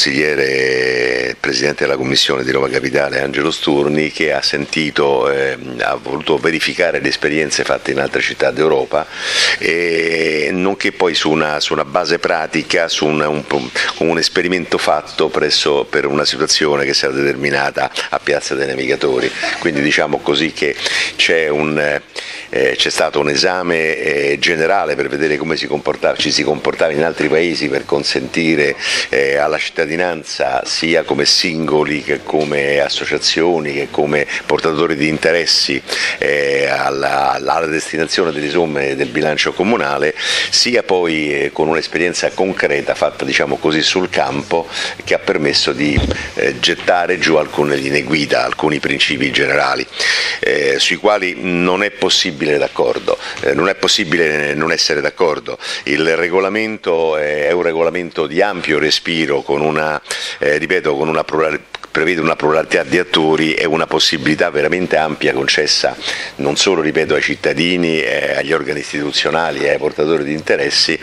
consigliere presidente della Commissione di Roma Capitale Angelo Sturni, che ha sentito ha voluto verificare le esperienze fatte in altre città d'Europa, nonché poi su una base pratica, su un esperimento fatto per una situazione che si era determinata a Piazza dei Navigatori. Quindi diciamo così che c'è stato un esame generale per vedere come ci si comportava in altri paesi, per consentire alla cittadinanza, sia come singoli che come associazioni che come portatori di interessi, alla destinazione delle somme del bilancio comunale, sia poi con un'esperienza concreta fatta, diciamo così, sul campo, che ha permesso di gettare giù alcune linee guida, alcuni principi generali sui quali non è possibile d'accordo, non è possibile non essere d'accordo. Il regolamento è un regolamento di ampio respiro, prevede una pluralità di attori e una possibilità veramente ampia concessa non solo, ripeto, ai cittadini, agli organi istituzionali e ai portatori di interessi,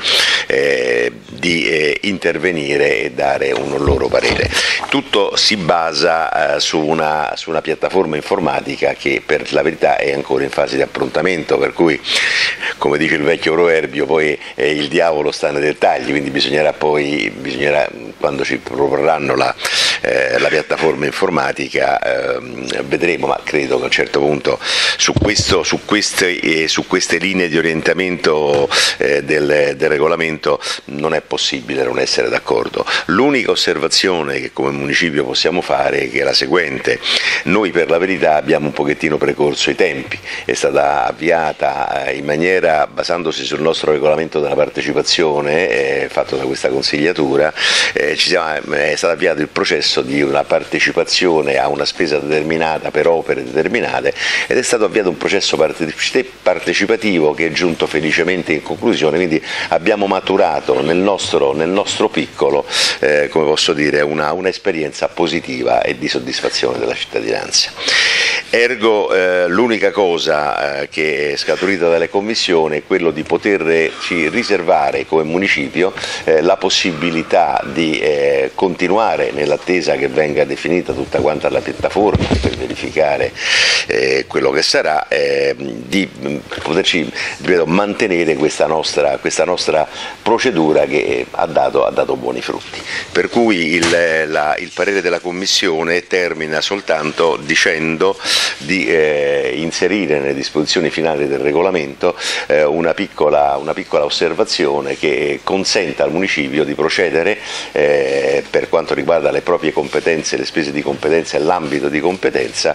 di intervenire e dare un loro parere. Tutto si basa su una piattaforma informatica che per la verità è ancora in fase di approntamento, per cui, come dice il vecchio proverbio, poi il diavolo sta nei dettagli, quindi bisognerà quando ci proporranno la piattaforma informatica, vedremo, ma credo che a un certo punto su queste linee di orientamento del regolamento non è possibile non essere d'accordo. L'unica osservazione che come municipio possiamo fare è la seguente: noi per la verità abbiamo un pochettino precorso i tempi, è stata avviata in maniera, basandosi sul nostro regolamento della partecipazione fatto da questa consigliatura, è stato avviato il processo di una partecipazione a una spesa determinata per opere determinate, ed è stato avviato un processo partecipativo che è giunto felicemente in conclusione, quindi abbiamo maturato nel nostro piccolo, come posso dire, una esperienza positiva e di soddisfazione della cittadinanza. Ergo l'unica cosa che è scaturita dalle commissioni è quello di poterci riservare come municipio la possibilità di continuare, nell'attesa che venga definita tutta quanta la piattaforma per verificare quello che sarà, di poterci, ripeto, mantenere questa nostra procedura che ha dato buoni frutti. Per cui il parere della Commissione termina soltanto dicendo di inserire nelle disposizioni finali del regolamento una piccola osservazione che consenta al municipio di procedere per quanto riguarda le proprie competenze, le spese di competenza e l'ambito di competenza,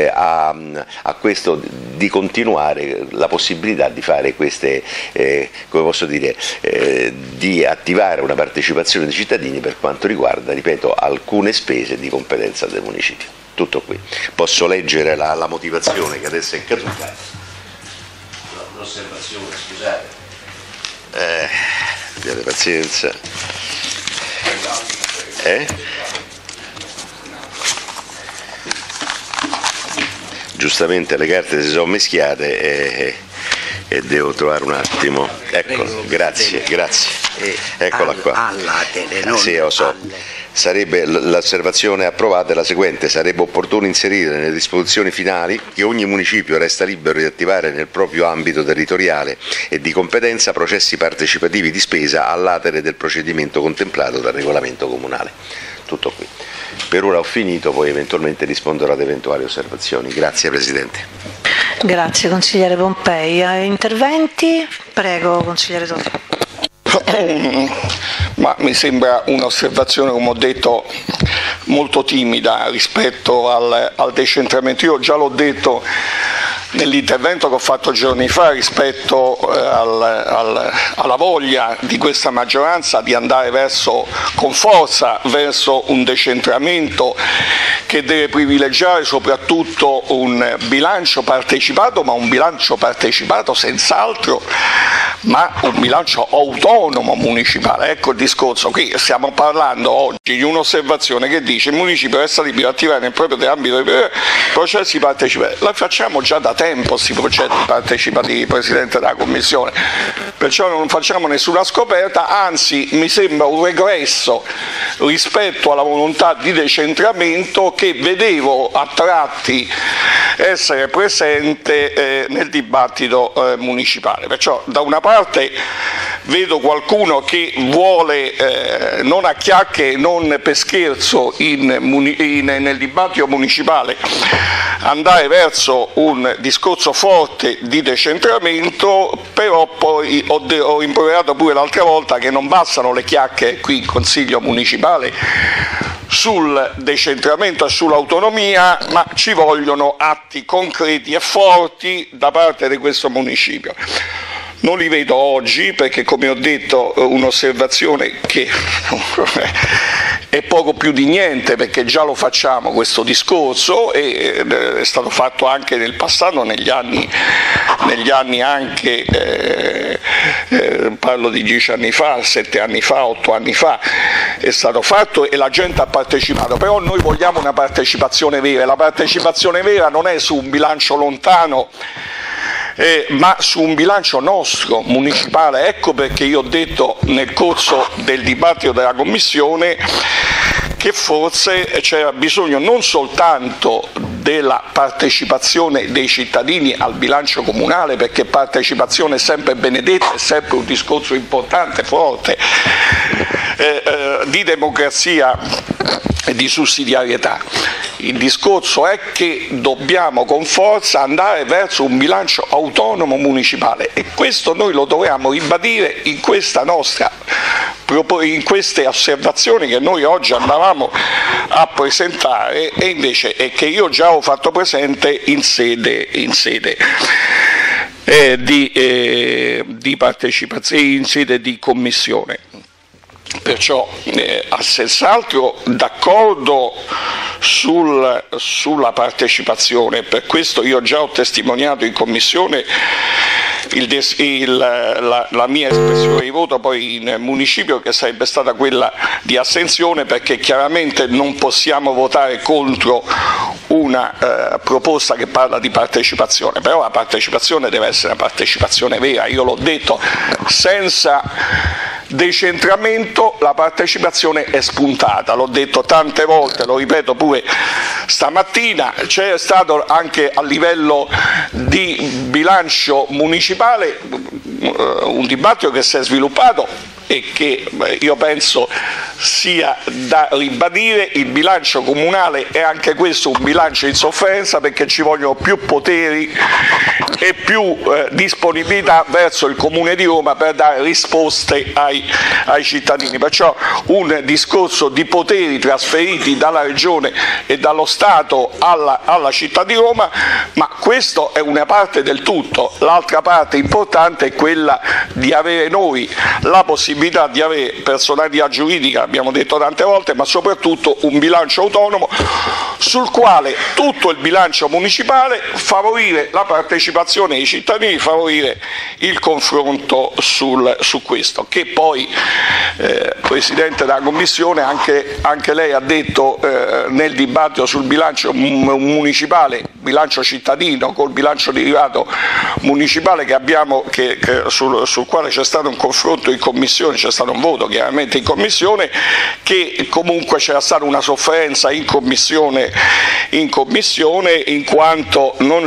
a questo di continuare la possibilità di fare queste, come posso dire, di attivare una partecipazione dei cittadini per quanto riguarda, ripeto, alcune spese di competenza del municipio. Tutto qui. Posso leggere la motivazione che adesso è caduta. L'osservazione, scusate. Abbiate pazienza. Giustamente le carte si sono mischiate e devo trovare un attimo. Ecco, grazie. Eccola qua. Sì, lo so. L'osservazione approvata è la seguente: sarebbe opportuno inserire nelle disposizioni finali che ogni municipio resta libero di attivare nel proprio ambito territoriale e di competenza processi partecipativi di spesa all'atere del procedimento contemplato dal regolamento comunale. Tutto qui. Per ora ho finito, poi eventualmente risponderò ad eventuali osservazioni. Grazie Presidente. Grazie consigliere Pompei. Interventi? Prego consigliere Totti. Ma mi sembra un'osservazione, come ho detto, molto timida rispetto al decentramento. Io già l'ho detto nell'intervento che ho fatto giorni fa rispetto alla voglia di questa maggioranza di andare con forza verso un decentramento che deve privilegiare soprattutto un bilancio partecipato, ma un bilancio partecipato senz'altro, ma un bilancio autonomo municipale. Ecco il discorso. Qui stiamo parlando oggi di un'osservazione che dice: il municipio resta libero di attivare nel proprio ambito processi partecipati. La facciamo già da tempo questi progetti partecipativi, Presidente della Commissione, perciò non facciamo nessuna scoperta, anzi mi sembra un regresso rispetto alla volontà di decentramento che vedevo a tratti essere presente nel dibattito municipale. Perciò da una parte vedo qualcuno che vuole non a chiacchiere, non per scherzo nel dibattito municipale andare verso un discorso forte di decentramento, però poi ho imparato pure l'altra volta che non bastano le chiacchiere qui in Consiglio municipale sul decentramento e sull'autonomia, ma ci vogliono atti concreti e forti da parte di questo municipio. Non li vedo oggi perché, come ho detto, un'osservazione che è poco più di niente, perché già lo facciamo questo discorso e è stato fatto anche nel passato, negli anni anche, parlo di 10 anni fa, 7 anni fa, 8 anni fa, è stato fatto e la gente ha partecipato, però noi vogliamo una partecipazione vera, e la partecipazione vera non è su un bilancio lontano, ma su un bilancio nostro, municipale. Ecco perché io ho detto nel corso del dibattito della Commissione che forse c'era bisogno non soltanto della partecipazione dei cittadini al bilancio comunale, perché partecipazione è sempre benedetta, è sempre un discorso importante, forte, di democrazia e di sussidiarietà. Il discorso è che dobbiamo con forza andare verso un bilancio autonomo municipale e questo noi lo dobbiamo ribadire in queste osservazioni che noi oggi andavamo a presentare e invece è che io già ho fatto presente in sede di partecipazione, in sede di commissione. Perciò senz'altro d'accordo sulla partecipazione, per questo io già ho testimoniato in commissione la mia espressione di voto poi in municipio, che sarebbe stata quella di astensione, perché chiaramente non possiamo votare contro una proposta che parla di partecipazione, però la partecipazione deve essere una partecipazione vera, io l'ho detto, senza decentramento la partecipazione è spuntata, l'ho detto tante volte, lo ripeto pure stamattina, c'è stato anche a livello di bilancio municipale un dibattito che si è sviluppato e che io penso sia da ribadire. Il bilancio comunale è anche questo un bilancio in sofferenza, perché ci vogliono più poteri e più disponibilità verso il Comune di Roma per dare risposte ai cittadini, perciò un discorso di poteri trasferiti dalla Regione e dallo Stato alla città di Roma, ma questo è una parte del tutto. L'altra parte importante è quella di avere noi la possibilità di avere personalità giuridica, abbiamo detto tante volte, ma soprattutto un bilancio autonomo sul quale tutto il bilancio municipale favorire la partecipazione dei cittadini, favorire il confronto su questo, che poi Presidente della Commissione anche lei ha detto nel dibattito sul bilancio municipale, bilancio cittadino col bilancio derivato municipale sul quale c'è stato un confronto in Commissione, c'è stato un voto chiaramente in Commissione, che comunque c'era stata una sofferenza in commissione in quanto non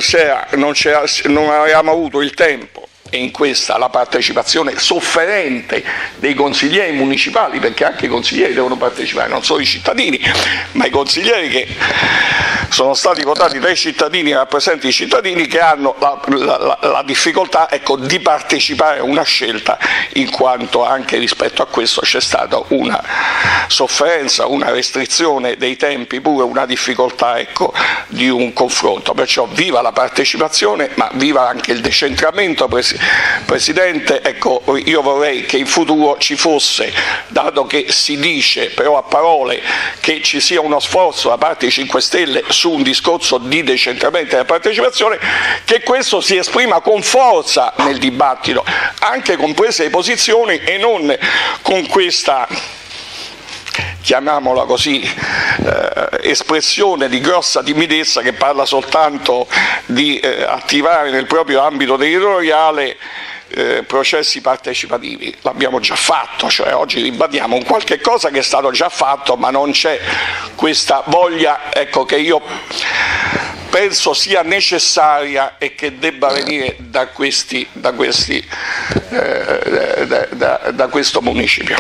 avevamo avuto il tempo, e in questa la partecipazione sofferente dei consiglieri municipali, perché anche i consiglieri devono partecipare, non solo i cittadini, ma i consiglieri che sono stati votati dai cittadini, rappresentanti i cittadini, che hanno la difficoltà, ecco, di partecipare a una scelta, in quanto anche rispetto a questo c'è stata una sofferenza, una restrizione dei tempi, pure una difficoltà, ecco, di un confronto. Perciò viva la partecipazione, ma viva anche il decentramento. Presidente, ecco, io vorrei che in futuro ci fosse, dato che si dice però a parole che ci sia uno sforzo da parte dei 5 Stelle su un discorso di decentramento della partecipazione, che questo si esprima con forza nel dibattito, anche con prese di posizioni e non con questa chiamiamola così, espressione di grossa timidezza che parla soltanto di attivare nel proprio ambito territoriale processi partecipativi. L'abbiamo già fatto, cioè oggi ribadiamo un qualche cosa che è stato già fatto, ma non c'è questa voglia, ecco, che io penso sia necessaria e che debba venire da questo municipio.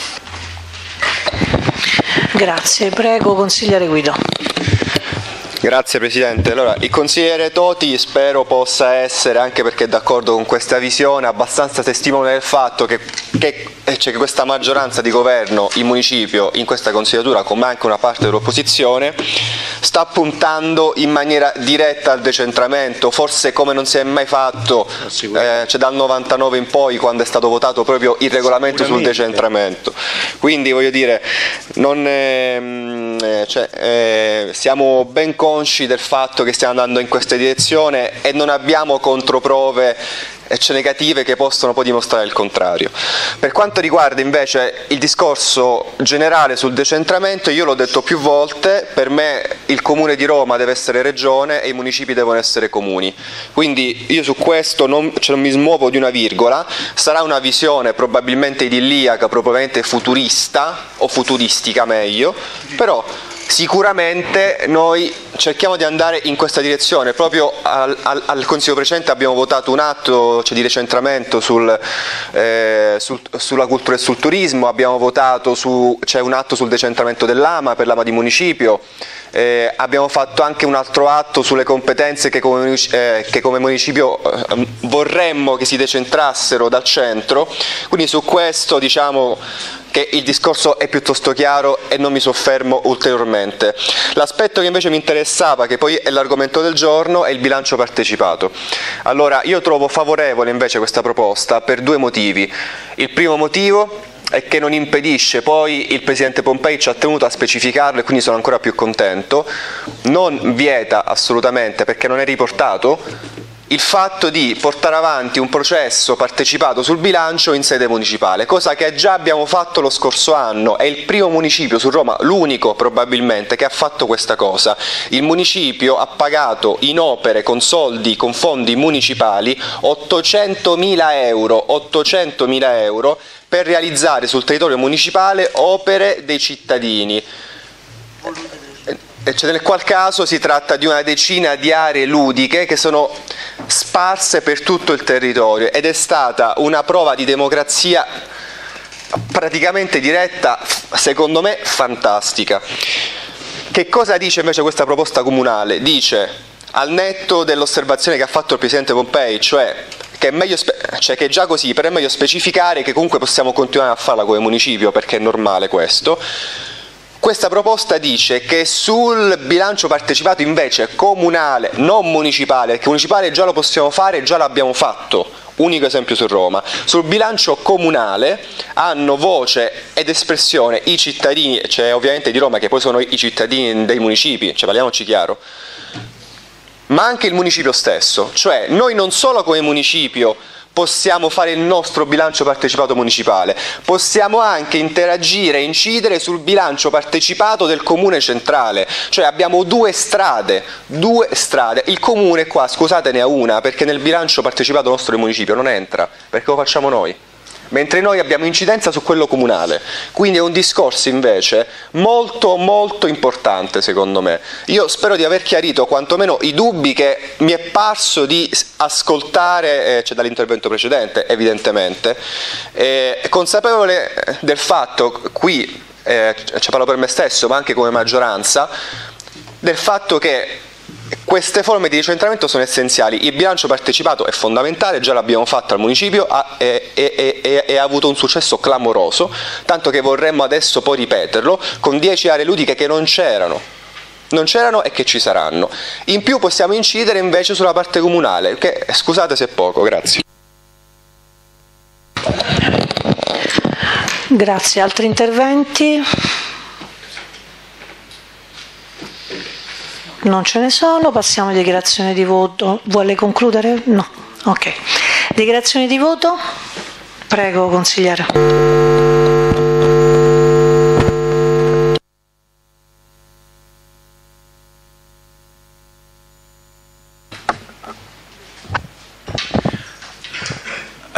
Grazie, prego consigliere Guido. Grazie Presidente. Allora, il consigliere Toti spero possa essere, anche perché è d'accordo con questa visione, abbastanza testimone del fatto che questa maggioranza di governo, il municipio, in questa consigliatura, come anche una parte dell'opposizione, sta puntando in maniera diretta al decentramento, forse come non si è mai fatto dal 99 in poi, quando è stato votato proprio il regolamento sul decentramento. Quindi voglio dire, siamo ben consci del fatto che stiamo andando in questa direzione e non abbiamo controprove negative che possono poi dimostrare il contrario. Per quanto riguarda invece il discorso generale sul decentramento, io l'ho detto più volte, per me il Comune di Roma deve essere regione e i municipi devono essere comuni, quindi io su questo non mi smuovo di una virgola. Sarà una visione probabilmente idilliaca, probabilmente futurista o futuristica meglio, però sicuramente noi cerchiamo di andare in questa direzione. Proprio al Consiglio precedente abbiamo votato un atto di decentramento sulla cultura e sul turismo, abbiamo votato un atto sul decentramento dell'AMA per l'AMA di municipio, abbiamo fatto anche un altro atto sulle competenze che come municipio vorremmo che si decentrassero dal centro, quindi su questo diciamo che il discorso è piuttosto chiaro e non mi soffermo ulteriormente. L'aspetto che invece mi interessava, che poi è l'argomento del giorno, è il bilancio partecipato. Allora, io trovo favorevole invece questa proposta per due motivi. Il primo motivo è che non impedisce, poi il Presidente Pompei ci ha tenuto a specificarlo e quindi sono ancora più contento, non vieta assolutamente, perché non è riportato, il fatto di portare avanti un processo partecipato sul bilancio in sede municipale, cosa che già abbiamo fatto lo scorso anno. È il primo municipio su Roma, l'unico probabilmente, che ha fatto questa cosa. Il municipio ha pagato in opere con soldi, con fondi municipali, 800.000 euro per realizzare sul territorio municipale opere dei cittadini. Nel qual caso si tratta di una decina di aree ludiche che sono sparse per tutto il territorio, ed è stata una prova di democrazia praticamente diretta, secondo me fantastica. Che cosa dice invece questa proposta comunale? Dice, al netto dell'osservazione che ha fatto il Presidente Pompei, cioè che è meglio, che già così, però è meglio specificare che comunque possiamo continuare a farla come municipio, perché è normale questo. Questa proposta dice che sul bilancio partecipato invece comunale, non municipale, perché municipale già lo possiamo fare, già l'abbiamo fatto, unico esempio su Roma, sul bilancio comunale hanno voce ed espressione i cittadini, cioè ovviamente di Roma, che poi sono i cittadini dei municipi, cioè parliamoci chiaro, ma anche il municipio stesso. Cioè noi non solo come municipio possiamo fare il nostro bilancio partecipato municipale, possiamo anche interagire e incidere sul bilancio partecipato del comune centrale. Cioè abbiamo due strade. Il comune qua, scusate, ne ha una, perché nel bilancio partecipato nostro del municipio non entra, perché lo facciamo noi, mentre noi abbiamo incidenza su quello comunale. Quindi è un discorso invece molto molto importante, secondo me. Io spero di aver chiarito quantomeno i dubbi che mi è parso di ascoltare dall'intervento precedente, evidentemente, consapevole del fatto, qui parlo per me stesso ma anche come maggioranza, del fatto che queste forme di decentramento sono essenziali. Il bilancio partecipato è fondamentale, già l'abbiamo fatto al municipio e ha avuto un successo clamoroso, tanto che vorremmo adesso poi ripeterlo con 10 aree ludiche che non c'erano e che ci saranno. In più possiamo incidere invece sulla parte comunale, che scusate se è poco. Grazie. Grazie. Altri interventi? Non ce ne sono, passiamo alle dichiarazioni di voto. Vuole concludere? No. Ok. Dichiarazioni di voto? Prego, consigliere.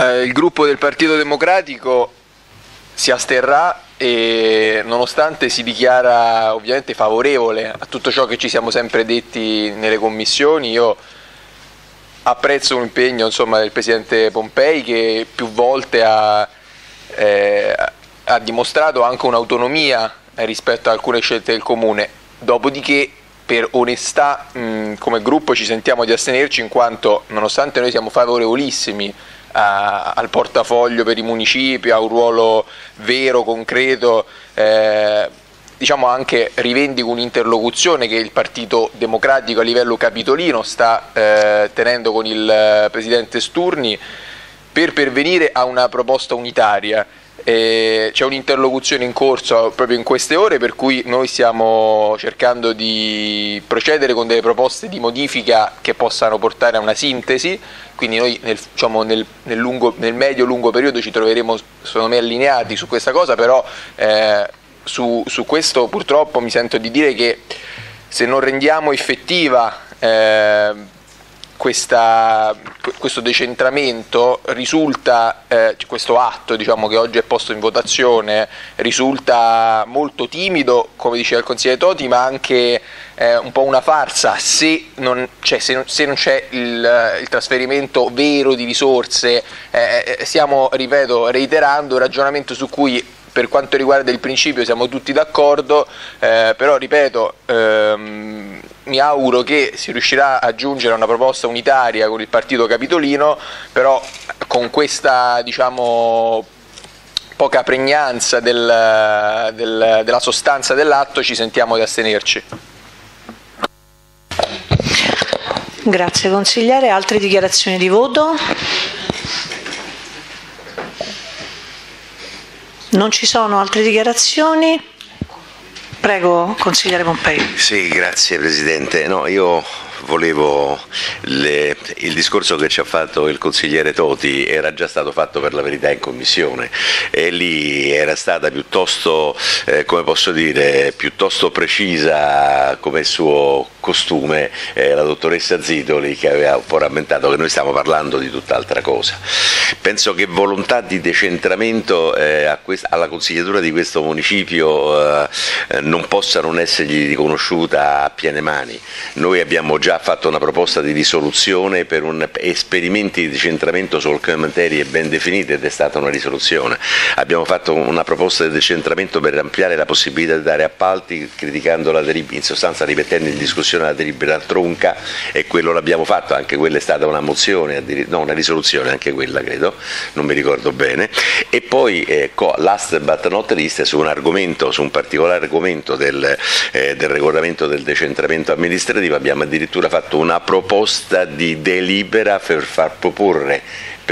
Il gruppo del Partito Democratico si asterrà e nonostante si dichiara ovviamente favorevole a tutto ciò che ci siamo sempre detti nelle commissioni, io apprezzo l'impegno del Presidente Pompei, che più volte ha dimostrato anche un'autonomia rispetto a alcune scelte del Comune. Dopodiché, per onestà, come gruppo ci sentiamo di astenerci, in quanto nonostante noi siamo favorevolissimi al portafoglio per i municipi, a un ruolo vero, concreto, diciamo anche rivendico un'interlocuzione che il Partito Democratico a livello capitolino sta tenendo con il Presidente Sturni per pervenire a una proposta unitaria. C'è un'interlocuzione in corso proprio in queste ore, per cui noi stiamo cercando di procedere con delle proposte di modifica che possano portare a una sintesi, quindi noi nel medio-lungo periodo ci troveremo secondo me allineati su questa cosa, però su questo purtroppo mi sento di dire che se non rendiamo effettiva questo decentramento risulta, questo atto che oggi è posto in votazione risulta molto timido, come diceva il consigliere Toti, ma anche un po' una farsa se non c'è il trasferimento vero di risorse. Stiamo, ripeto, reiterando un ragionamento su cui per quanto riguarda il principio siamo tutti d'accordo, però ripeto, mi auguro che si riuscirà a giungere a una proposta unitaria con il partito capitolino, però con questa poca pregnanza della sostanza dell'atto ci sentiamo di astenerci. Grazie consigliere. Altre dichiarazioni di voto? Non ci sono altre dichiarazioni? Prego, consigliere Pompei. Sì, grazie Presidente. No, io volevo il discorso che ci ha fatto il consigliere Toti era già stato fatto per la verità in commissione e lì era stata piuttosto, come posso dire, piuttosto precisa come suo costume la dottoressa Zitoli, che aveva un po' rammentato che noi stiamo parlando di tutt'altra cosa. Penso che volontà di decentramento alla consigliatura di questo municipio non possa non essergli riconosciuta a piene mani. Noi abbiamo già fatto una proposta di risoluzione per esperimenti di decentramento su alcune materie ben definite ed è stata una risoluzione. Abbiamo fatto una proposta di decentramento per ampliare la possibilità di dare appalti, criticando in sostanza ripetendo in discussione la delibera tronca, e quello l'abbiamo fatto, anche quella è stata una mozione, no, una risoluzione anche quella credo, non mi ricordo bene. E poi last but not least, su un particolare argomento del regolamento del decentramento amministrativo abbiamo addirittura fatto una proposta di delibera per far proporre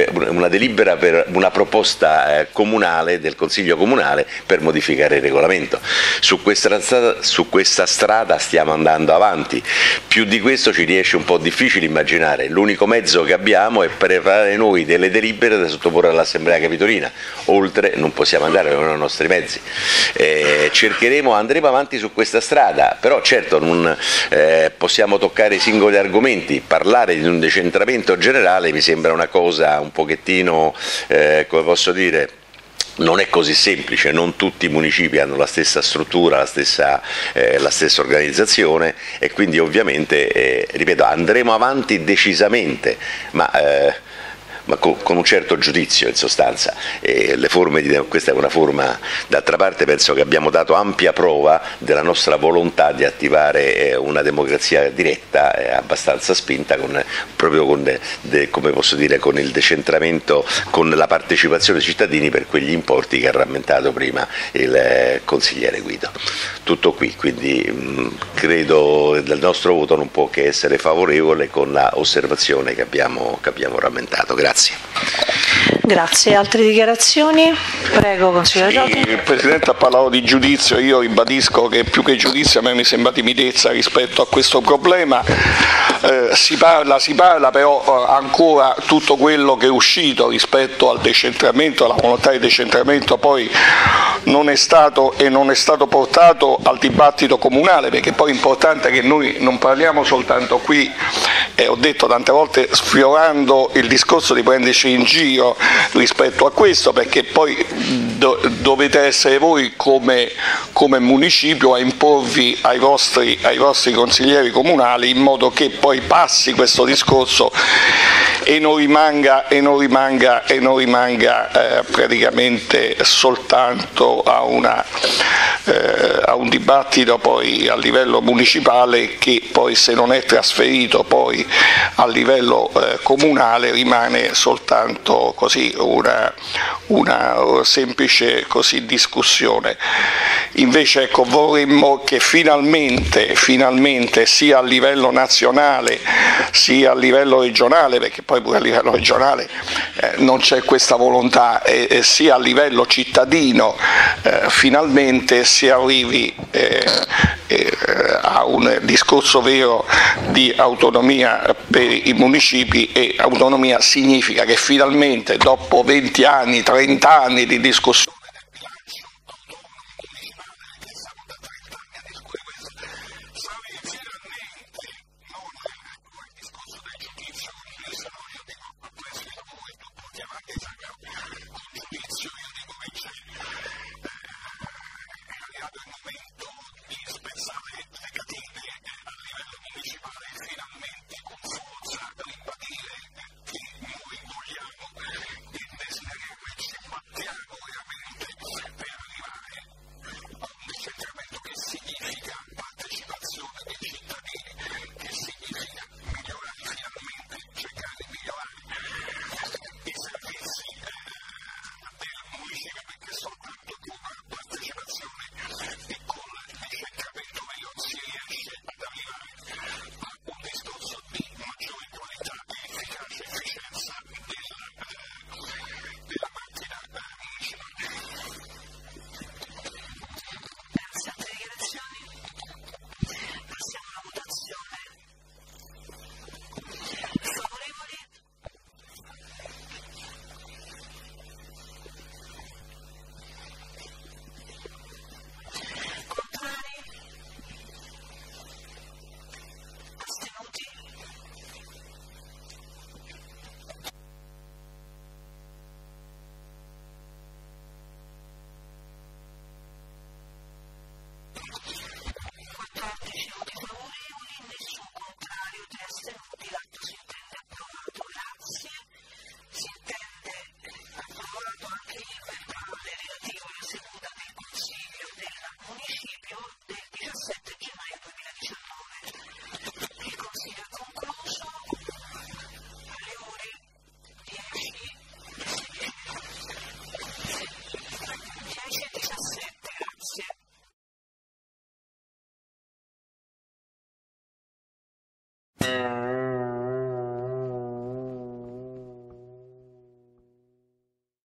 una proposta comunale del Consiglio Comunale per modificare il regolamento. Su questa strada stiamo andando avanti. Più di questo ci riesce un po' difficile immaginare. L'unico mezzo che abbiamo è preparare noi delle delibere da sottoporre all'Assemblea Capitolina. Oltre non possiamo andare, non hanno i nostri mezzi. Andremo avanti su questa strada, però certo non possiamo toccare i singoli argomenti. Parlare di un decentramento generale mi sembra una cosa un pochettino, come posso dire, non è così semplice, non tutti i municipi hanno la stessa struttura, la stessa organizzazione, e quindi ovviamente, ripeto, andremo avanti decisamente, ma con un certo giudizio in sostanza. Questa è una forma, d'altra parte penso che abbiamo dato ampia prova della nostra volontà di attivare una democrazia diretta abbastanza spinta, proprio come posso dire, con il decentramento, con la partecipazione dei cittadini per quegli importi che ha rammentato prima il consigliere Guido. Tutto qui, quindi credo il nostro voto non può che essere favorevole con la osservazione che abbiamo rammentato. Grazie. Grazie. Altre dichiarazioni? Prego, consigliere Toti. Il Presidente ha parlato di giudizio, io ribadisco che più che giudizio a me mi sembra timidezza rispetto a questo problema. Si parla però ancora tutto quello che è uscito rispetto al decentramento, alla volontà di decentramento poi non è stato portato al dibattito comunale, perché poi è importante che noi non parliamo soltanto qui, e ho detto tante volte sfiorando il discorso di prenderci in giro rispetto a questo, perché poi dovete essere voi come municipio a imporvi ai vostri consiglieri comunali, in modo che poi passi questo discorso e non rimanga praticamente soltanto a un dibattito poi a livello municipale, che poi se non è trasferito poi a livello comunale rimane soltanto così una semplice discussione. Invece ecco, vorremmo che finalmente sia a livello nazionale sia a livello regionale, perché poi pure a livello regionale non c'è questa volontà, e sia a livello cittadino finalmente si arrivi a un discorso vero di autonomia per i municipi. E autonomia significa che finalmente dopo 20 anni, 30 anni di discussione